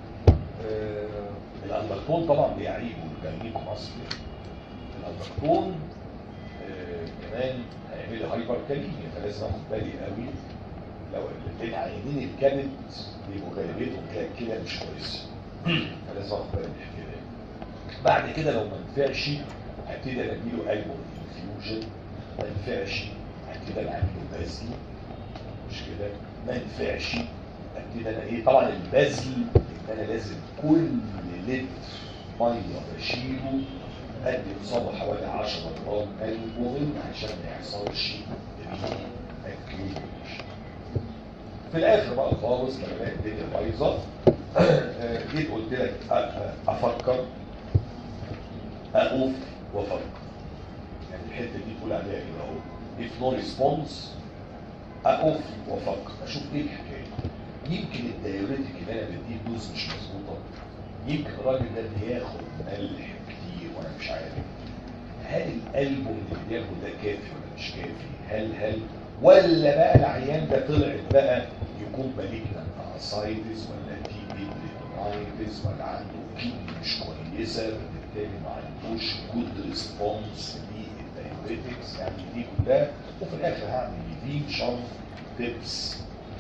آه الالدكتون طبعا بيعيبه الجنين المصري. الالدكتون آه كمان هيعمل لي هايبر كاليميا، فلازم اخد بالي قوي. لو العيانين الكبد بيبقوا غالبيتهم كده كده مش كويسه، فلازم اخد بالي من الحكايه دي. بعد كده لو ما نفعش هبتدي انا اديله البوم انفيوجن، ما نفعش هبتدي انا اعمله بازل، مش كده؟ ما نفعش ابتدي انا ايه؟ طبعا البذل ان انا لازم كل لتر ميه بشيله ادي قصاده حوالي عشرة جرام البومين عشان ما يحصلش اكيوميليشن. في الاخر بقى خالص لما الاقي الدنيا بايظه جيت قلت لك افكر، اقف وافكر. يعني الحته دي تقول عليها ايه اهو؟ if no response اقف وافكر اشوف ايه الحكايه. يمكن الدايوريتك اللي انا بديه دوز مش مظبوطه، يمكن الراجل ده بياخد ملح كتير وانا مش عارف. هل الالبوم اللي بياخده ده كافي ولا مش كافي؟ هل هل ولا بقى العيان ده طلعت بقى يكون مالجنان اسايتس ولا تي بي بريتونايتس ولا عنده كيدني مش كويسه بالتالي ما عندوش جود ريسبونس للدايوريتكس. يعني دي كلها. وفي الاخر هعمل ليفين شنط تيبس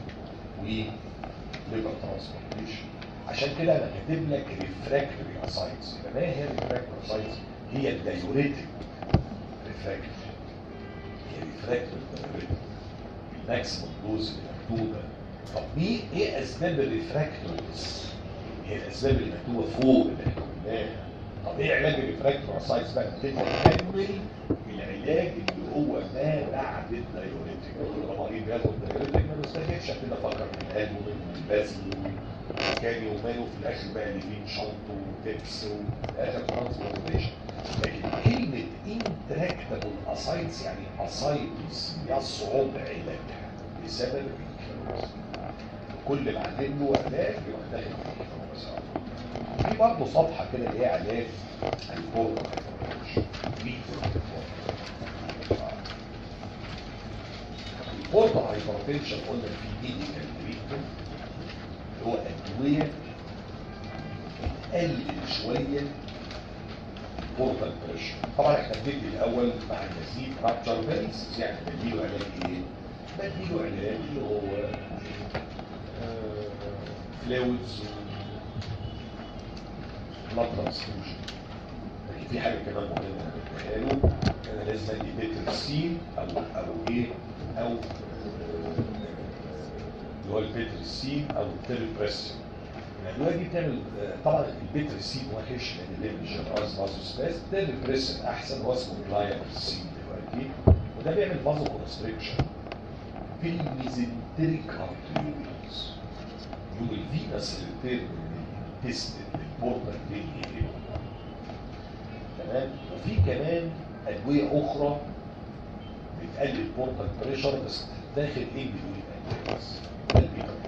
وليفر ترانسبورتيشن. عشان كده انا كاتب لك ريفراكتوري اسايتس. يبقى ما هي الريفراكتوري اسايتس؟ هي الدايوريتك ريفراكتوري، هي ريفراكتوري دايوريتك الماكسيموم دوز اللي مكتوبه. طب مين ايه اسباب الريفراكتوريز؟ هي الاسباب اللي مكتوبه فوق اللي احنا قلناها. طب ايه علاج الريفراكتوري اسايتس بقى؟ تكمل العلاج اللي هو ما بعد الدايوريتك. لو المريض بياخد دايوريتك ما بيستجيبش، كده افكر في الالبوم والبازل وكاني وماله، في الاخر بقى ليفين شنط وتبس وفي الاخر ترانسبورتيشن. لكن كلمه انتراكتابل اسايتس يعني اسايتس يصعب علاجها بسبب الانفلونزا. كل ما عامل له علاج يروح داخل في الانفلونزا. في برضه صفحه كده اللي هي علاج البورتو هايبرتنشن. البورتو هايبرتنشن قلنا في ميديكال تريتمنت اللي هو ادويه تقلل شويه البورتال بريشر. طبعا احنا بندي الاول مع المزيد رابتشر فاليسز، يعني بديله علاج ايه؟ بديله علاج اللي هو فلويدز بلاد ترانسفيوجن. لكن في حاجه كمان مهمه انا بديها له، انا لازم ادي بيترسين او او ايه او اللي هو البيتريسين او التيربريسين. الادويه دي بتعمل طبعا البيتريسين وحش لان بيعمل جنراز فازوسباس، التيربريسين احسن، هو اسمه جلايكوسين دلوقتي، وده بيعمل فازو كونستريكشن في الميزنتريك ارتريولز. يوم الفينس اللي بترمي من التست للبورتال فين. تمام. وفي كمان ادويه اخرى بتقلل البورتال بريشر بس داخل ايه بدون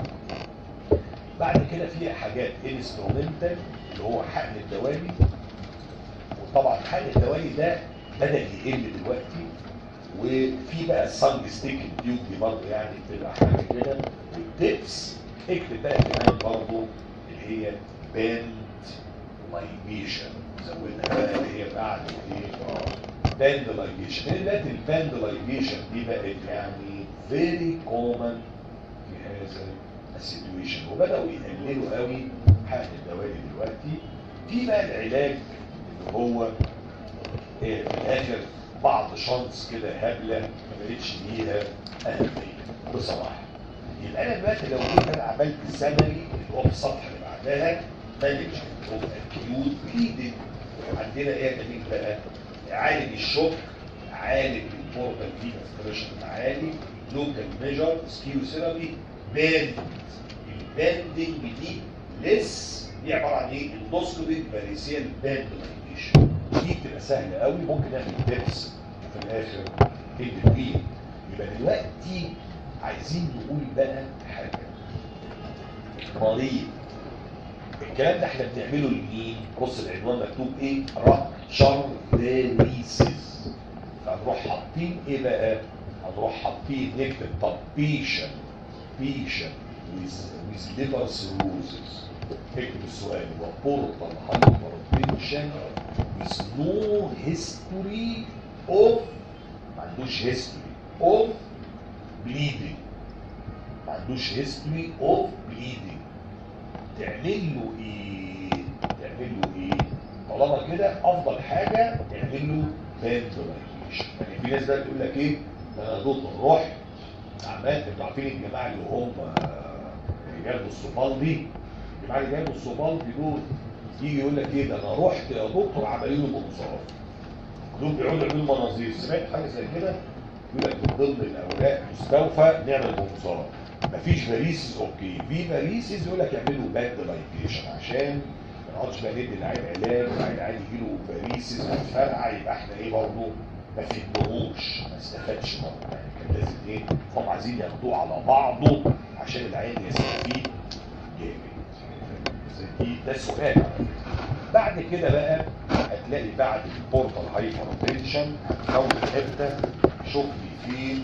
بعد كده في حاجات انسترومنتال اللي هو حقن الدوالي، وطبعا حقن الدوالي ده بدا يقل دلوقتي، وفي بقى السانج ستيك التيوب دي برضه يعني بتبقى حاجه كده، والتبس اكتب بقى كمان برضه اللي هي باند لايجيشن، زودنا بقى اللي هي بعد ايه باند لايجيشن. دلوقتي الباند لايجيشن دي بقت يعني فيري كومن في هذا السيتويشن، وبداوا يقللوا قوي حقن الدوالي دلوقتي. في بقى العلاج اللي هو إيه في الاخر بعض شانس كده هبله ما بقتش ليها اهميه بصراحه. يبقى انا دلوقتي لو جيت انا عملت السمري اللي هو في الصفحه اللي بعدها مانجمنت اوف اكيوت بليدنج، عندنا ايه جديد بقى؟ عالج الشوك، عالج البورتال فينس بريشر عالي، لوكال ميجر، سكيو ثيرابي، باند. الباندنج دي لس دي عباره عن ايه؟ اندوسكوبيك فاريسيال باند لايجيشن، دي بتبقى سهله قوي، ممكن نعمل دبس وفي الاخر الدوين. يبقى دلوقتي عايزين نقول بقى حاجه. مريض الكلام ده احنا بنعمله لمين؟ بص العنوان مكتوب ايه؟ رابتشر فاريسز. فهنروح حاطين ايه بقى؟ هنروح حاطين نكتب طب بيشن بيشن ويز ويز ليفر سيروزز. اكتب السؤال هو بورتال هايبرتنشن ويز نو هيستوري اوف، ما عندوش هيستوري اوف بليدنج، ما عندوش هيستوري اوف بليدنج. تعمل له ايه؟ تعمل له ايه؟ طالما كده افضل حاجه تعمل له باندولايزيشن. يعني في ناس بقى تقول لك ايه؟ ده انا دكتور رحت عملت، انتوا عارفين الجماعه اللي هم اللي جابوا الصومالي، الجماعه اللي جابوا الصومالي دول يجي يقول لك ايه؟ ده انا رحت يا دكتور عملوا لي منظار. دول بيقعدوا يعملوا مناظير، سمعت حاجه زي كده؟ يقول لك من ضمن الاوراق مستوفى نعمل منظار. مفيش فاريسز اوكي، في فاريسز يقول لك يعملوا باند لايجيشن عشان ما نقعدش بقى ندي العيل علاج والعيل يجي له فاريسز وتفرقع، يبقى احنا ايه برضه ما فدناهوش، ما استفادش برضه. يعني كان لازم ايه؟ هم عايزين ياخدوه على بعضه عشان العيل يستفيد جامد. دي ده سؤال. بعد كده بقى هتلاقي بعد البورتال هايبرتنشن هتحول حته شوف لي فين.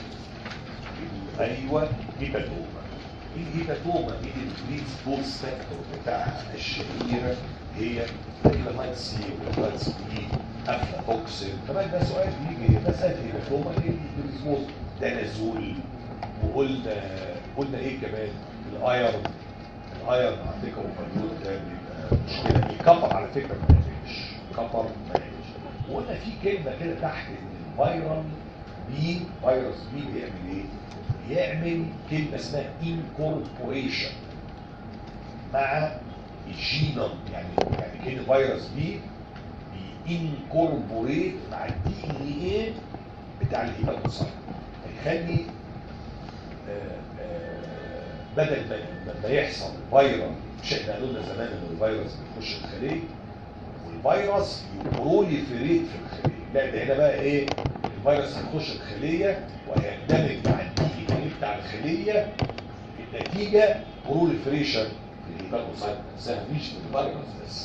ايوه هيباتوما. الهيباتوما دي البليز بوست فاكتور بتاعها الشهيره هي الهيباتايتس سي والهيباتايتس بي افلاتوكسين. كمان ده سؤال بيجي مساله الهيباتوما ايه البليز بوست ده نزول. وقلنا قلنا ايه كمان؟ الايرون. الايرون على فكره وفاليوت ده بيبقى مشكله. الكبر على فكره ما ينفعش، كبر ما ينفعش. وقلنا في كلمه كده تحت ان الفيرال بي فيروس بي بيعمل ايه؟ بيعمل كلمه اسمها انكوربوريشن مع الجينوم. يعني يعني كده فيروس بي بينكوربوريت مع الدي ان ايه بتاع الهيباتوسايت، هيخلي آآ آآ بدل ما يحصل فيروس، مش احنا قلنا زمان ان الفيروس بيخش الخليه والفيروس يبروليفريت في الخليه، لا ده هنا بقى ايه؟ الفيروس هيخش الخليه وهيندمج مع الدي ان ايه بتاع الخليه، النتيجه بروليفريشن للهيباتوسايت نفسها مش للفيروس بس.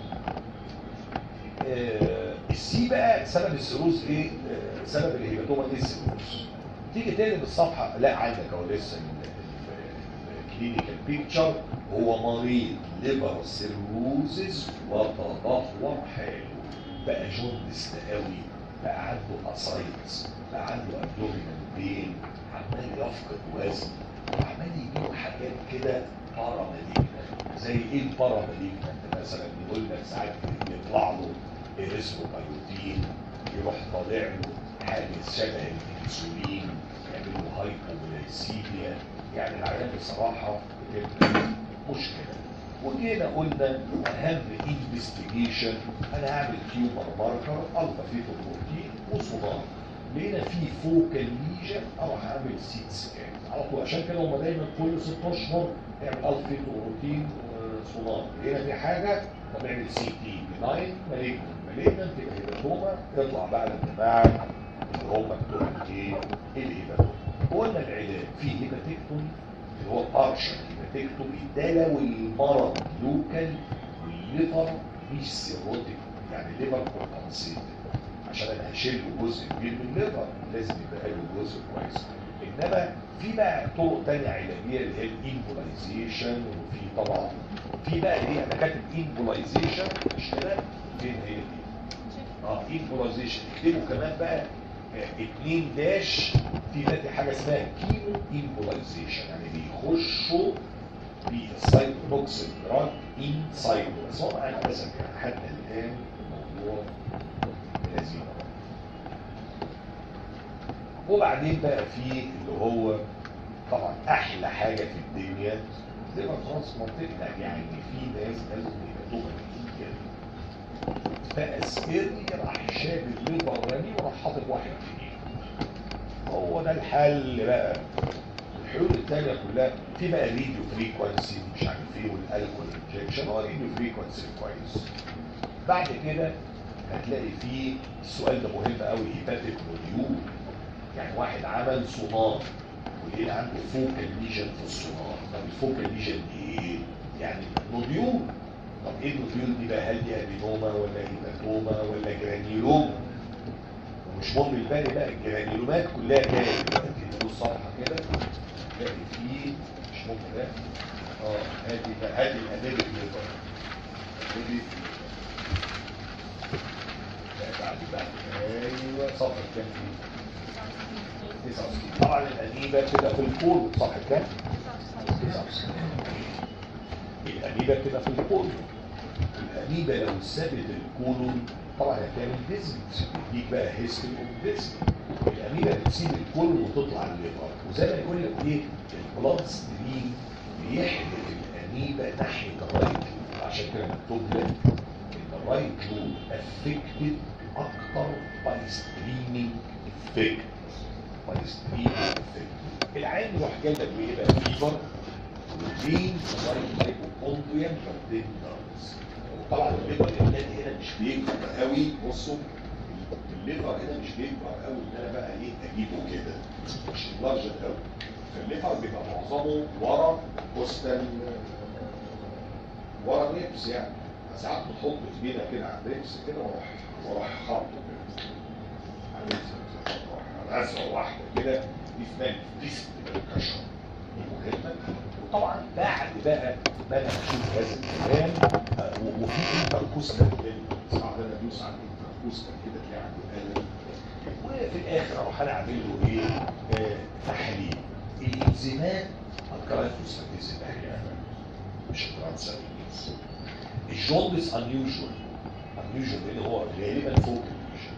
آه السي بقى سبب السيروز ايه؟ آه سبب الهيباتوما ايه السيروز؟ تيجي تاني بالصفحه لا عندك اهو لسه الكلينيكال بيكتشر. هو مريض ليفر سيروزز وتدهور حاله، بقى جوندس قوي، بقى عنده اسايتس، بقى عنده ابدومينال بين، عمال يفقد وزن، وعمال يجيله حاجات كده باراماليجنت. زي ايه الباراماليجنت مثلا؟ يقول لك ساعات يطلع له اريثروبايوتين، يروح طالع له حاجه شبه الانسولين، يعمل له هايبوغلايسيميا، يعني العيان بصراحه بتبقى مشكله. وجينا قلنا اهم انفستيجيشن انا هعمل تيومر ماركر الفا فيتو بروتين وصداع، لقينا في فوكال ليجن اروح اعمل سيت سكان على طول. عشان كده هم دايما كل ست اشهر اعمل الفا فيتو بروتين وصداع. لقينا في حاجه طب اعمل سي تي بناين مالجنت مالجنت هيباتوما، يطلع بقى الجماعه اللي هم بتوع الايه الهيباتوما. قلنا العلاج في هيباتكتومي اللي هو بارشل هيباتكتومي ده لو المرض لوكال والليفر مش سيروتيك، يعني ليفر كومبنسيتد، عشان انا هشيل له جزء كبير من الليفر لازم يبقى له جزء كويس. انما في بقى طرق ثانيه علاجيه اللي هي الامبولايزيشن، وفي طبعا في بقى ايه انا كاتب امبولايزيشن مش كده؟ فين هي دي؟ اه امبولايزيشن اكتبوا كمان بقى اتنين داش في دلوقتي حاجه اسمها كيمو امبولايزيشن، يعني بيخشوا بالسايتوتوكسيك دراج ان سايتو. بس هو انا بس حتى الان الموضوع لذيذ. وبعدين بقى في اللي هو طبعا احلى حاجه في الدنيا ليفر ترانسبلانتيشن، يعني في ناس لازم يبقى كده فاسكرني راح شاب الليفر رامي وراح حاطط واحد فيه. هو ده الحل بقى. الحلول الثانيه كلها في بقى ريديو فريكوانسي مش عارف ايه والالكول انجكشن، هو ريديو فريكوانسي كويس. بعد كده هتلاقي فيه السؤال ده مهم قوي، هيباتيك نوديول. يعني واحد عمل سونار ولقينا عنده فوكال ليجن في السونار. طب الفوكال ليجن دي ايه؟ يعني نوديول. طب ايه النوديول دي بقى؟ هل دي ادينوما ولا هيباتوما ولا جرانيولوما؟ ومش مهم الباقي بقى، الجرانيولومات كلها جايه دلوقتي له صفحه كده تلاقي فيه مش ممكن ده اه هادي بقى هادي الانيبك ليفر هادي بعد بقى ايوه صفحه كام دي؟ تسعة وستين. طبعا الانيبه بتبقى في الكول صح كام؟ تسعة وستين. الانيبه بتبقى في الكول. الانيبه لو سابت الكولون طبعا هتعمل ديزنس، يديك بقى هيستوري اوف ديزنس. الانيبه بتسيب الكولون وتطلع الليفر، وزي ما يقول لك ايه البلاد ستريم بيحدف الانيبه ناحيه الرايت لوب. عشان كده مكتوب لك ان الرايت لوب افكتد اكتر باي ستريمينج افكت. باي ستريمينج افكت العين يروح جاي لك بايه بقى؟ فيفر وبين رايت هايبوكوندريا وبيندرز. طبعا الليفر الثاني هنا مش بيكبر قوي. بصوا الليفر هنا مش بيكبر قوي ان انا بقى ايه اجيبه كده، مش لارج قوي. فالليفر بيبقى معظمه ورا بوستال ورا نيبس، يعني ساعات بتحط ايدينا كده على النيبس كده واروح واروح خبطه كده على النيبس، على ازرق واحده كده دي اسمها ديست بالكشر مهمه. وطبعا بعد بقى ما انا اشوف هذا الكلام وفي انتركوستال ساعات انا بدوس على الانتركوستال كده تلاقي عنده الم، وفي الاخر اروح انا اعمل له ايه؟ آه تحليل الانزيمات الكاركترستيز الاحياء مش الترانسامينيز. الجوندس انيوجوال انيوجوال اللي هو غالبا فوق الليجن.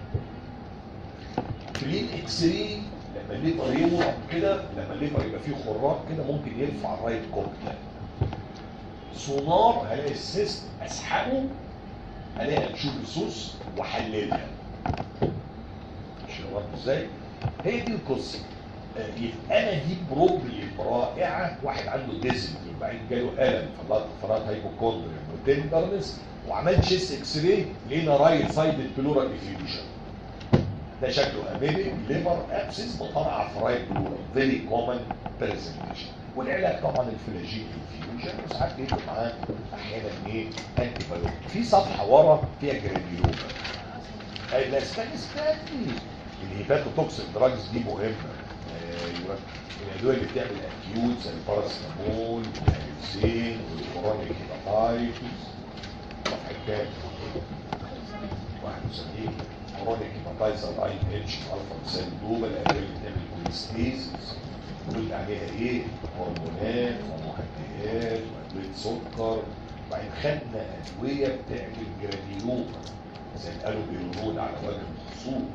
كلين اكس راي لما الليفر يورم كده، لما الليفر يبقى فيه خراج كده ممكن يرفع الرايت كوكليا. سونار هلاقي السيست اسحبه الاقي انشوف السوس واحللها. مش عارف ازاي؟ هي دي القصه. يبقى انا دي بروبلم رائعه. واحد عنده ديزني وبعدين جاله الم فراغ هايبوكوندريا وتندرنس وعمل تشيست اكس راي لقينا رايت سايد بلورال افيوجن. ده شكله اميبيك ليفر ابسس بطلع في رايت بلورال فيري كومن بريزنتيشن. والعلاج طبعا الفلاجيل انفيوجن، وساعات بيجي معاه احيانا ايه انتي بايوتيك. في صفحه ورا فيها جرانيولوما. لا استني استني الهيباتوتوكسيك دراجز دي مهمه. ايوه الادويه اللي بتعمل اكيوت زي الباراسيتامول والهيبسين والكورونيك هيباتايتس. صفحه كام؟ واحد وسبعين. كورونيك هيباتايتس الاي اتش الفا بسال دوبا. الادويه اللي بتعمل كوليستيزيس قلت عليها ايه؟ هرمونات ومهدئات وادويه سكر. وبعدين خدنا ادويه بتعمل جرانيولوما زي الالوبيرول على وجه الخصوص.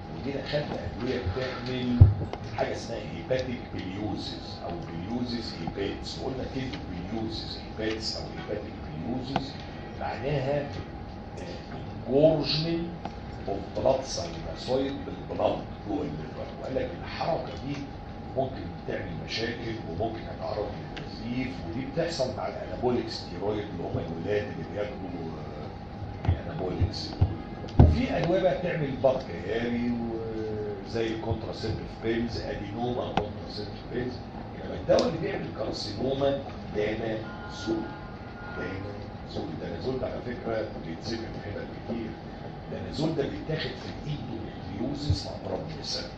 وجينا خدنا ادويه بتعمل حاجه اسمها هيباتيك بليوزيس او بليوزيس هيباتس، وقلنا كلمه بليوزيس هيباتس او هيباتيك بليوزيس معناها انجورجمنت اوف بلاد ساينوسويد بالبلاد جوه الليفر، وقال لك الحركه دي ممكن تعمل مشاكل وممكن هتعرض للنزيف، ودي بتحصل مع الانابوليك ستيرويد اللي هم الولاد اللي بياخدوا الانابوليكس. وفي ادويه بقى بتعمل بط كياري وزي الكونتراسيبتيف بيلز، ادينوما كونتراسيبتيف بيلز. انما الدواء اللي بيعمل كارسينوما دانازول، دانازول دانازول ده على فكره بيتذكر في حتت كتير. دانازول ده بيتاخد في الاندوميتريوزيس مع امراض النساء،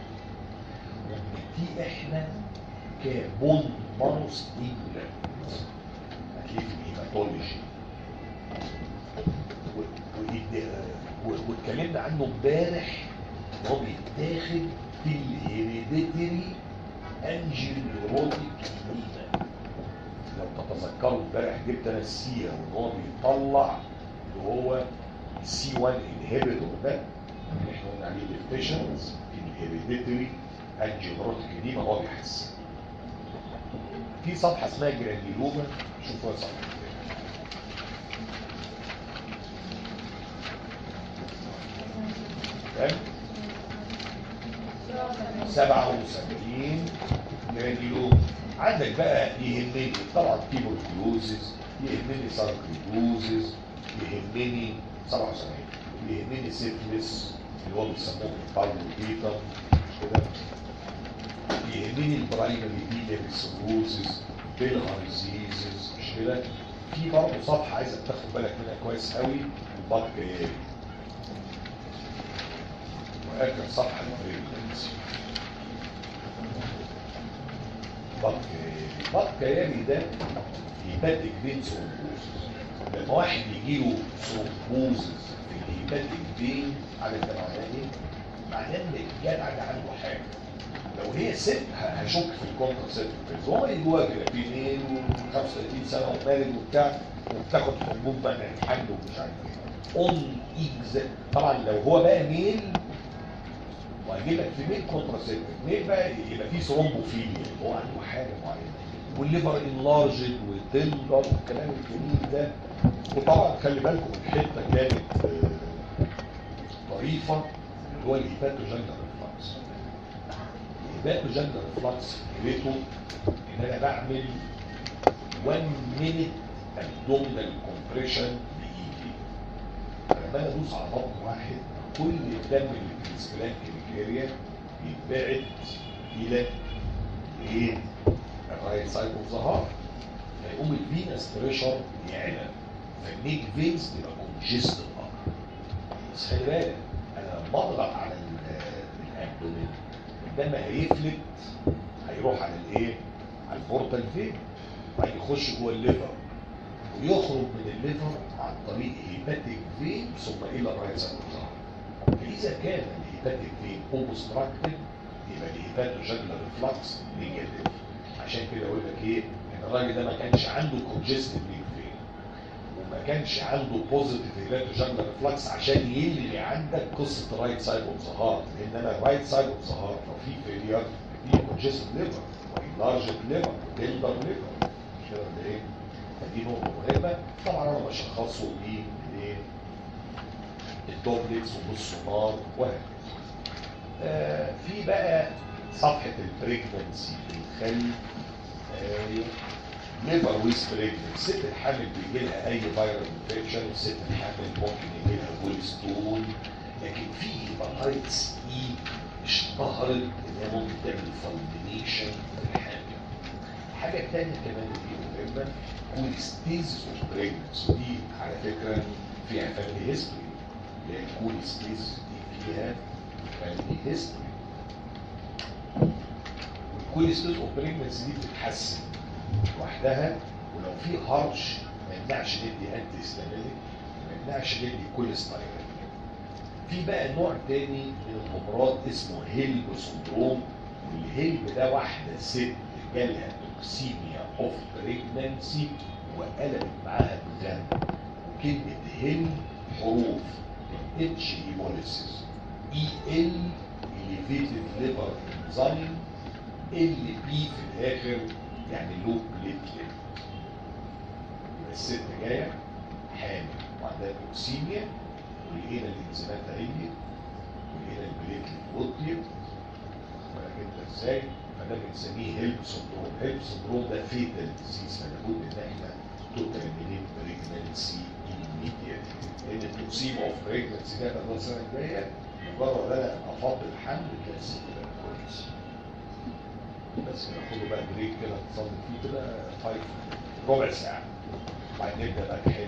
وبنديه احنا كبون مارو ستيمولانت، هتلاقيه في الهيماتولوجي، واتكلمنا عنه امبارح. هو بيتاخد في الهيريديتري انجيوروتيك انيميا. لو تتذكروا امبارح جبت انا السيره وان هو بيطلع اللي هو السي واحد انهبيتور ده اللي احنا قلنا عليه ديفيشنز في الهيريديتري انجيوروتيك انيميا، هو بيحسن. في صفحه اسمها جرانيلوما، شوفوها صفحه سبعة وسبعين جرانيلوما. عندك بقى يهمني طبعا تيبركلوزيس، يهمني ساركويدوزيس، يهمني سبعة وسبعين، يهمني سيفلس اللي هو بيسموه البالموديتم مش كده، يهمني البرايمري بيلاريسيروزيس، بيلهارزيزيس مش كده. في برضه صفحه عايزك تاخد بالك منها كويس قوي، البطكياري، واخر صفحه البريجنسي. البطكياري ده هيباتيك فين ثرومبوزيس. لما واحد يجيله ثرومبوزيس في الهيباتيك فين، عارف ده معناه ايه؟ معناه ان الجدع ده عنده حاجه. لو هي ست هشك في الكونتراسيبتيف، هو اللي جواه كده في اثنين وخمسة وثلاثين سنه ومالد وبتاع، وبتاخد حبوب منع الحمل ومش عارف ايه. اون اكزاكت. طبعا لو هو بقى ميل وهيجيب لك في ميل كونتراسيبتيف، ميل بقى يبقى فيه ثرومبوفيليا، هو عنده حاجه معينه، والليفر انلارجد وتلجر والكلام الجميل ده. وطبعا خلي بالكم الحته كانت طريفه اللي هو الهيباتوجينال ريفلكس. الهيباتوجينال ريفلكس فكرته ان انا بعمل واحد مينيت ابدومينال كومبريشن بايدي. لما انا ادوس على بطن واحد، كل الدم اللي في السبلان كيميكاليا بيتبعت الى ايه؟ الرايت سايد اوف ذا هارت، فيقوم الفينس بريشر يعلى، فالنيك فينز تبقى كونجستد اكتر. بس خلي بالك انا لما اضغط على الابدومين الدم هيفلت، هيروح على الايه؟ على البورتال فين، وهيخش جوه الليفر ويخرج من الليفر عن طريق هيباتيك فين ثم الى الرايت سايد اوف ذا هارت. فاذا كان الهيباتيك فين اوبستراكتد يبقى الهيباتوجينال ريفلكس نيجاتيف. عشان كده اقول لك ايه؟ ان الراجل ده ما كانش عنده كونجستيف نيك فين وما كانش عنده بوزيتيف هيباتوجينال ريفلكس عشان يلغي عندك قصه الرايت سايد اوف ذا هارت، لان انا الرايت سايد اوف ذا هارت لو في فيلير في كونجستيف ليفر وانلارجد ليفر وتندر ليفر مش كده ولا ايه؟ فدي نقطه مهمه. طبعا انا بشخصه بايه؟ الدوبلكس وبالسونار وهكذا. آه في بقى صفحه البريجننسي في الخلي. ليفر ويز بريجننسي، الست الحامل بيجي لها اي فيروس انفكشن، الست الحامل ممكن يجي لها ويل ستون، لكن في هيباتايتس اي اشتهرت ان هي ممكن تعمل فالمينيشن في الحامل. الحاجه الثانيه كمان اللي مهمه كوليستيز اوف بريجننسي، ودي على فكره فيها فاميلي هيستوري، اللي هي الكوليستيز دي فيها فاميلي هيستوري. والكوليستيز اوف بريجننسي دي بتتحسن لوحدها، ولو في هرش ما يمنعش ندي انتي هيستامينيك، ما يمنعش ندي كوليستايرين. في بقى نوع تاني من الامراض اسمه هيلب سندروم، والهيلب ده واحده ست جالها توكسيميا اوف بريجننسي وقلبت معاها بدم، وكلمه هيلب حروف اتش هيموليسيس، اي ال elevated liver enzyme، ال بي في الاخر يعني لو بليتلت. يبقى الست جايه حامل وعندها توكسيميا، ولقينا الانزيمات عاليه، ولقينا البليتلت وطيت، فاهم انت ازاي؟ فده بنسميه هيلب سندروم. هيلب سندروم ده فيتال ديزيز، فلابد ان احنا تترمينيت بريجنانسي immediately، لان التوكسيما اوف بريجنانسي ده بقى السنه الجايه مجرد انا افضل الحمل تلاقي الست بقت كويس. بس كده خدوا بقى بريك كده نصلي فيه كده فايف ربع ساعه، وبعدين نبدا بقى نحل.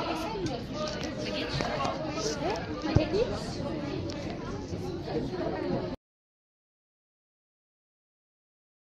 ما جيتش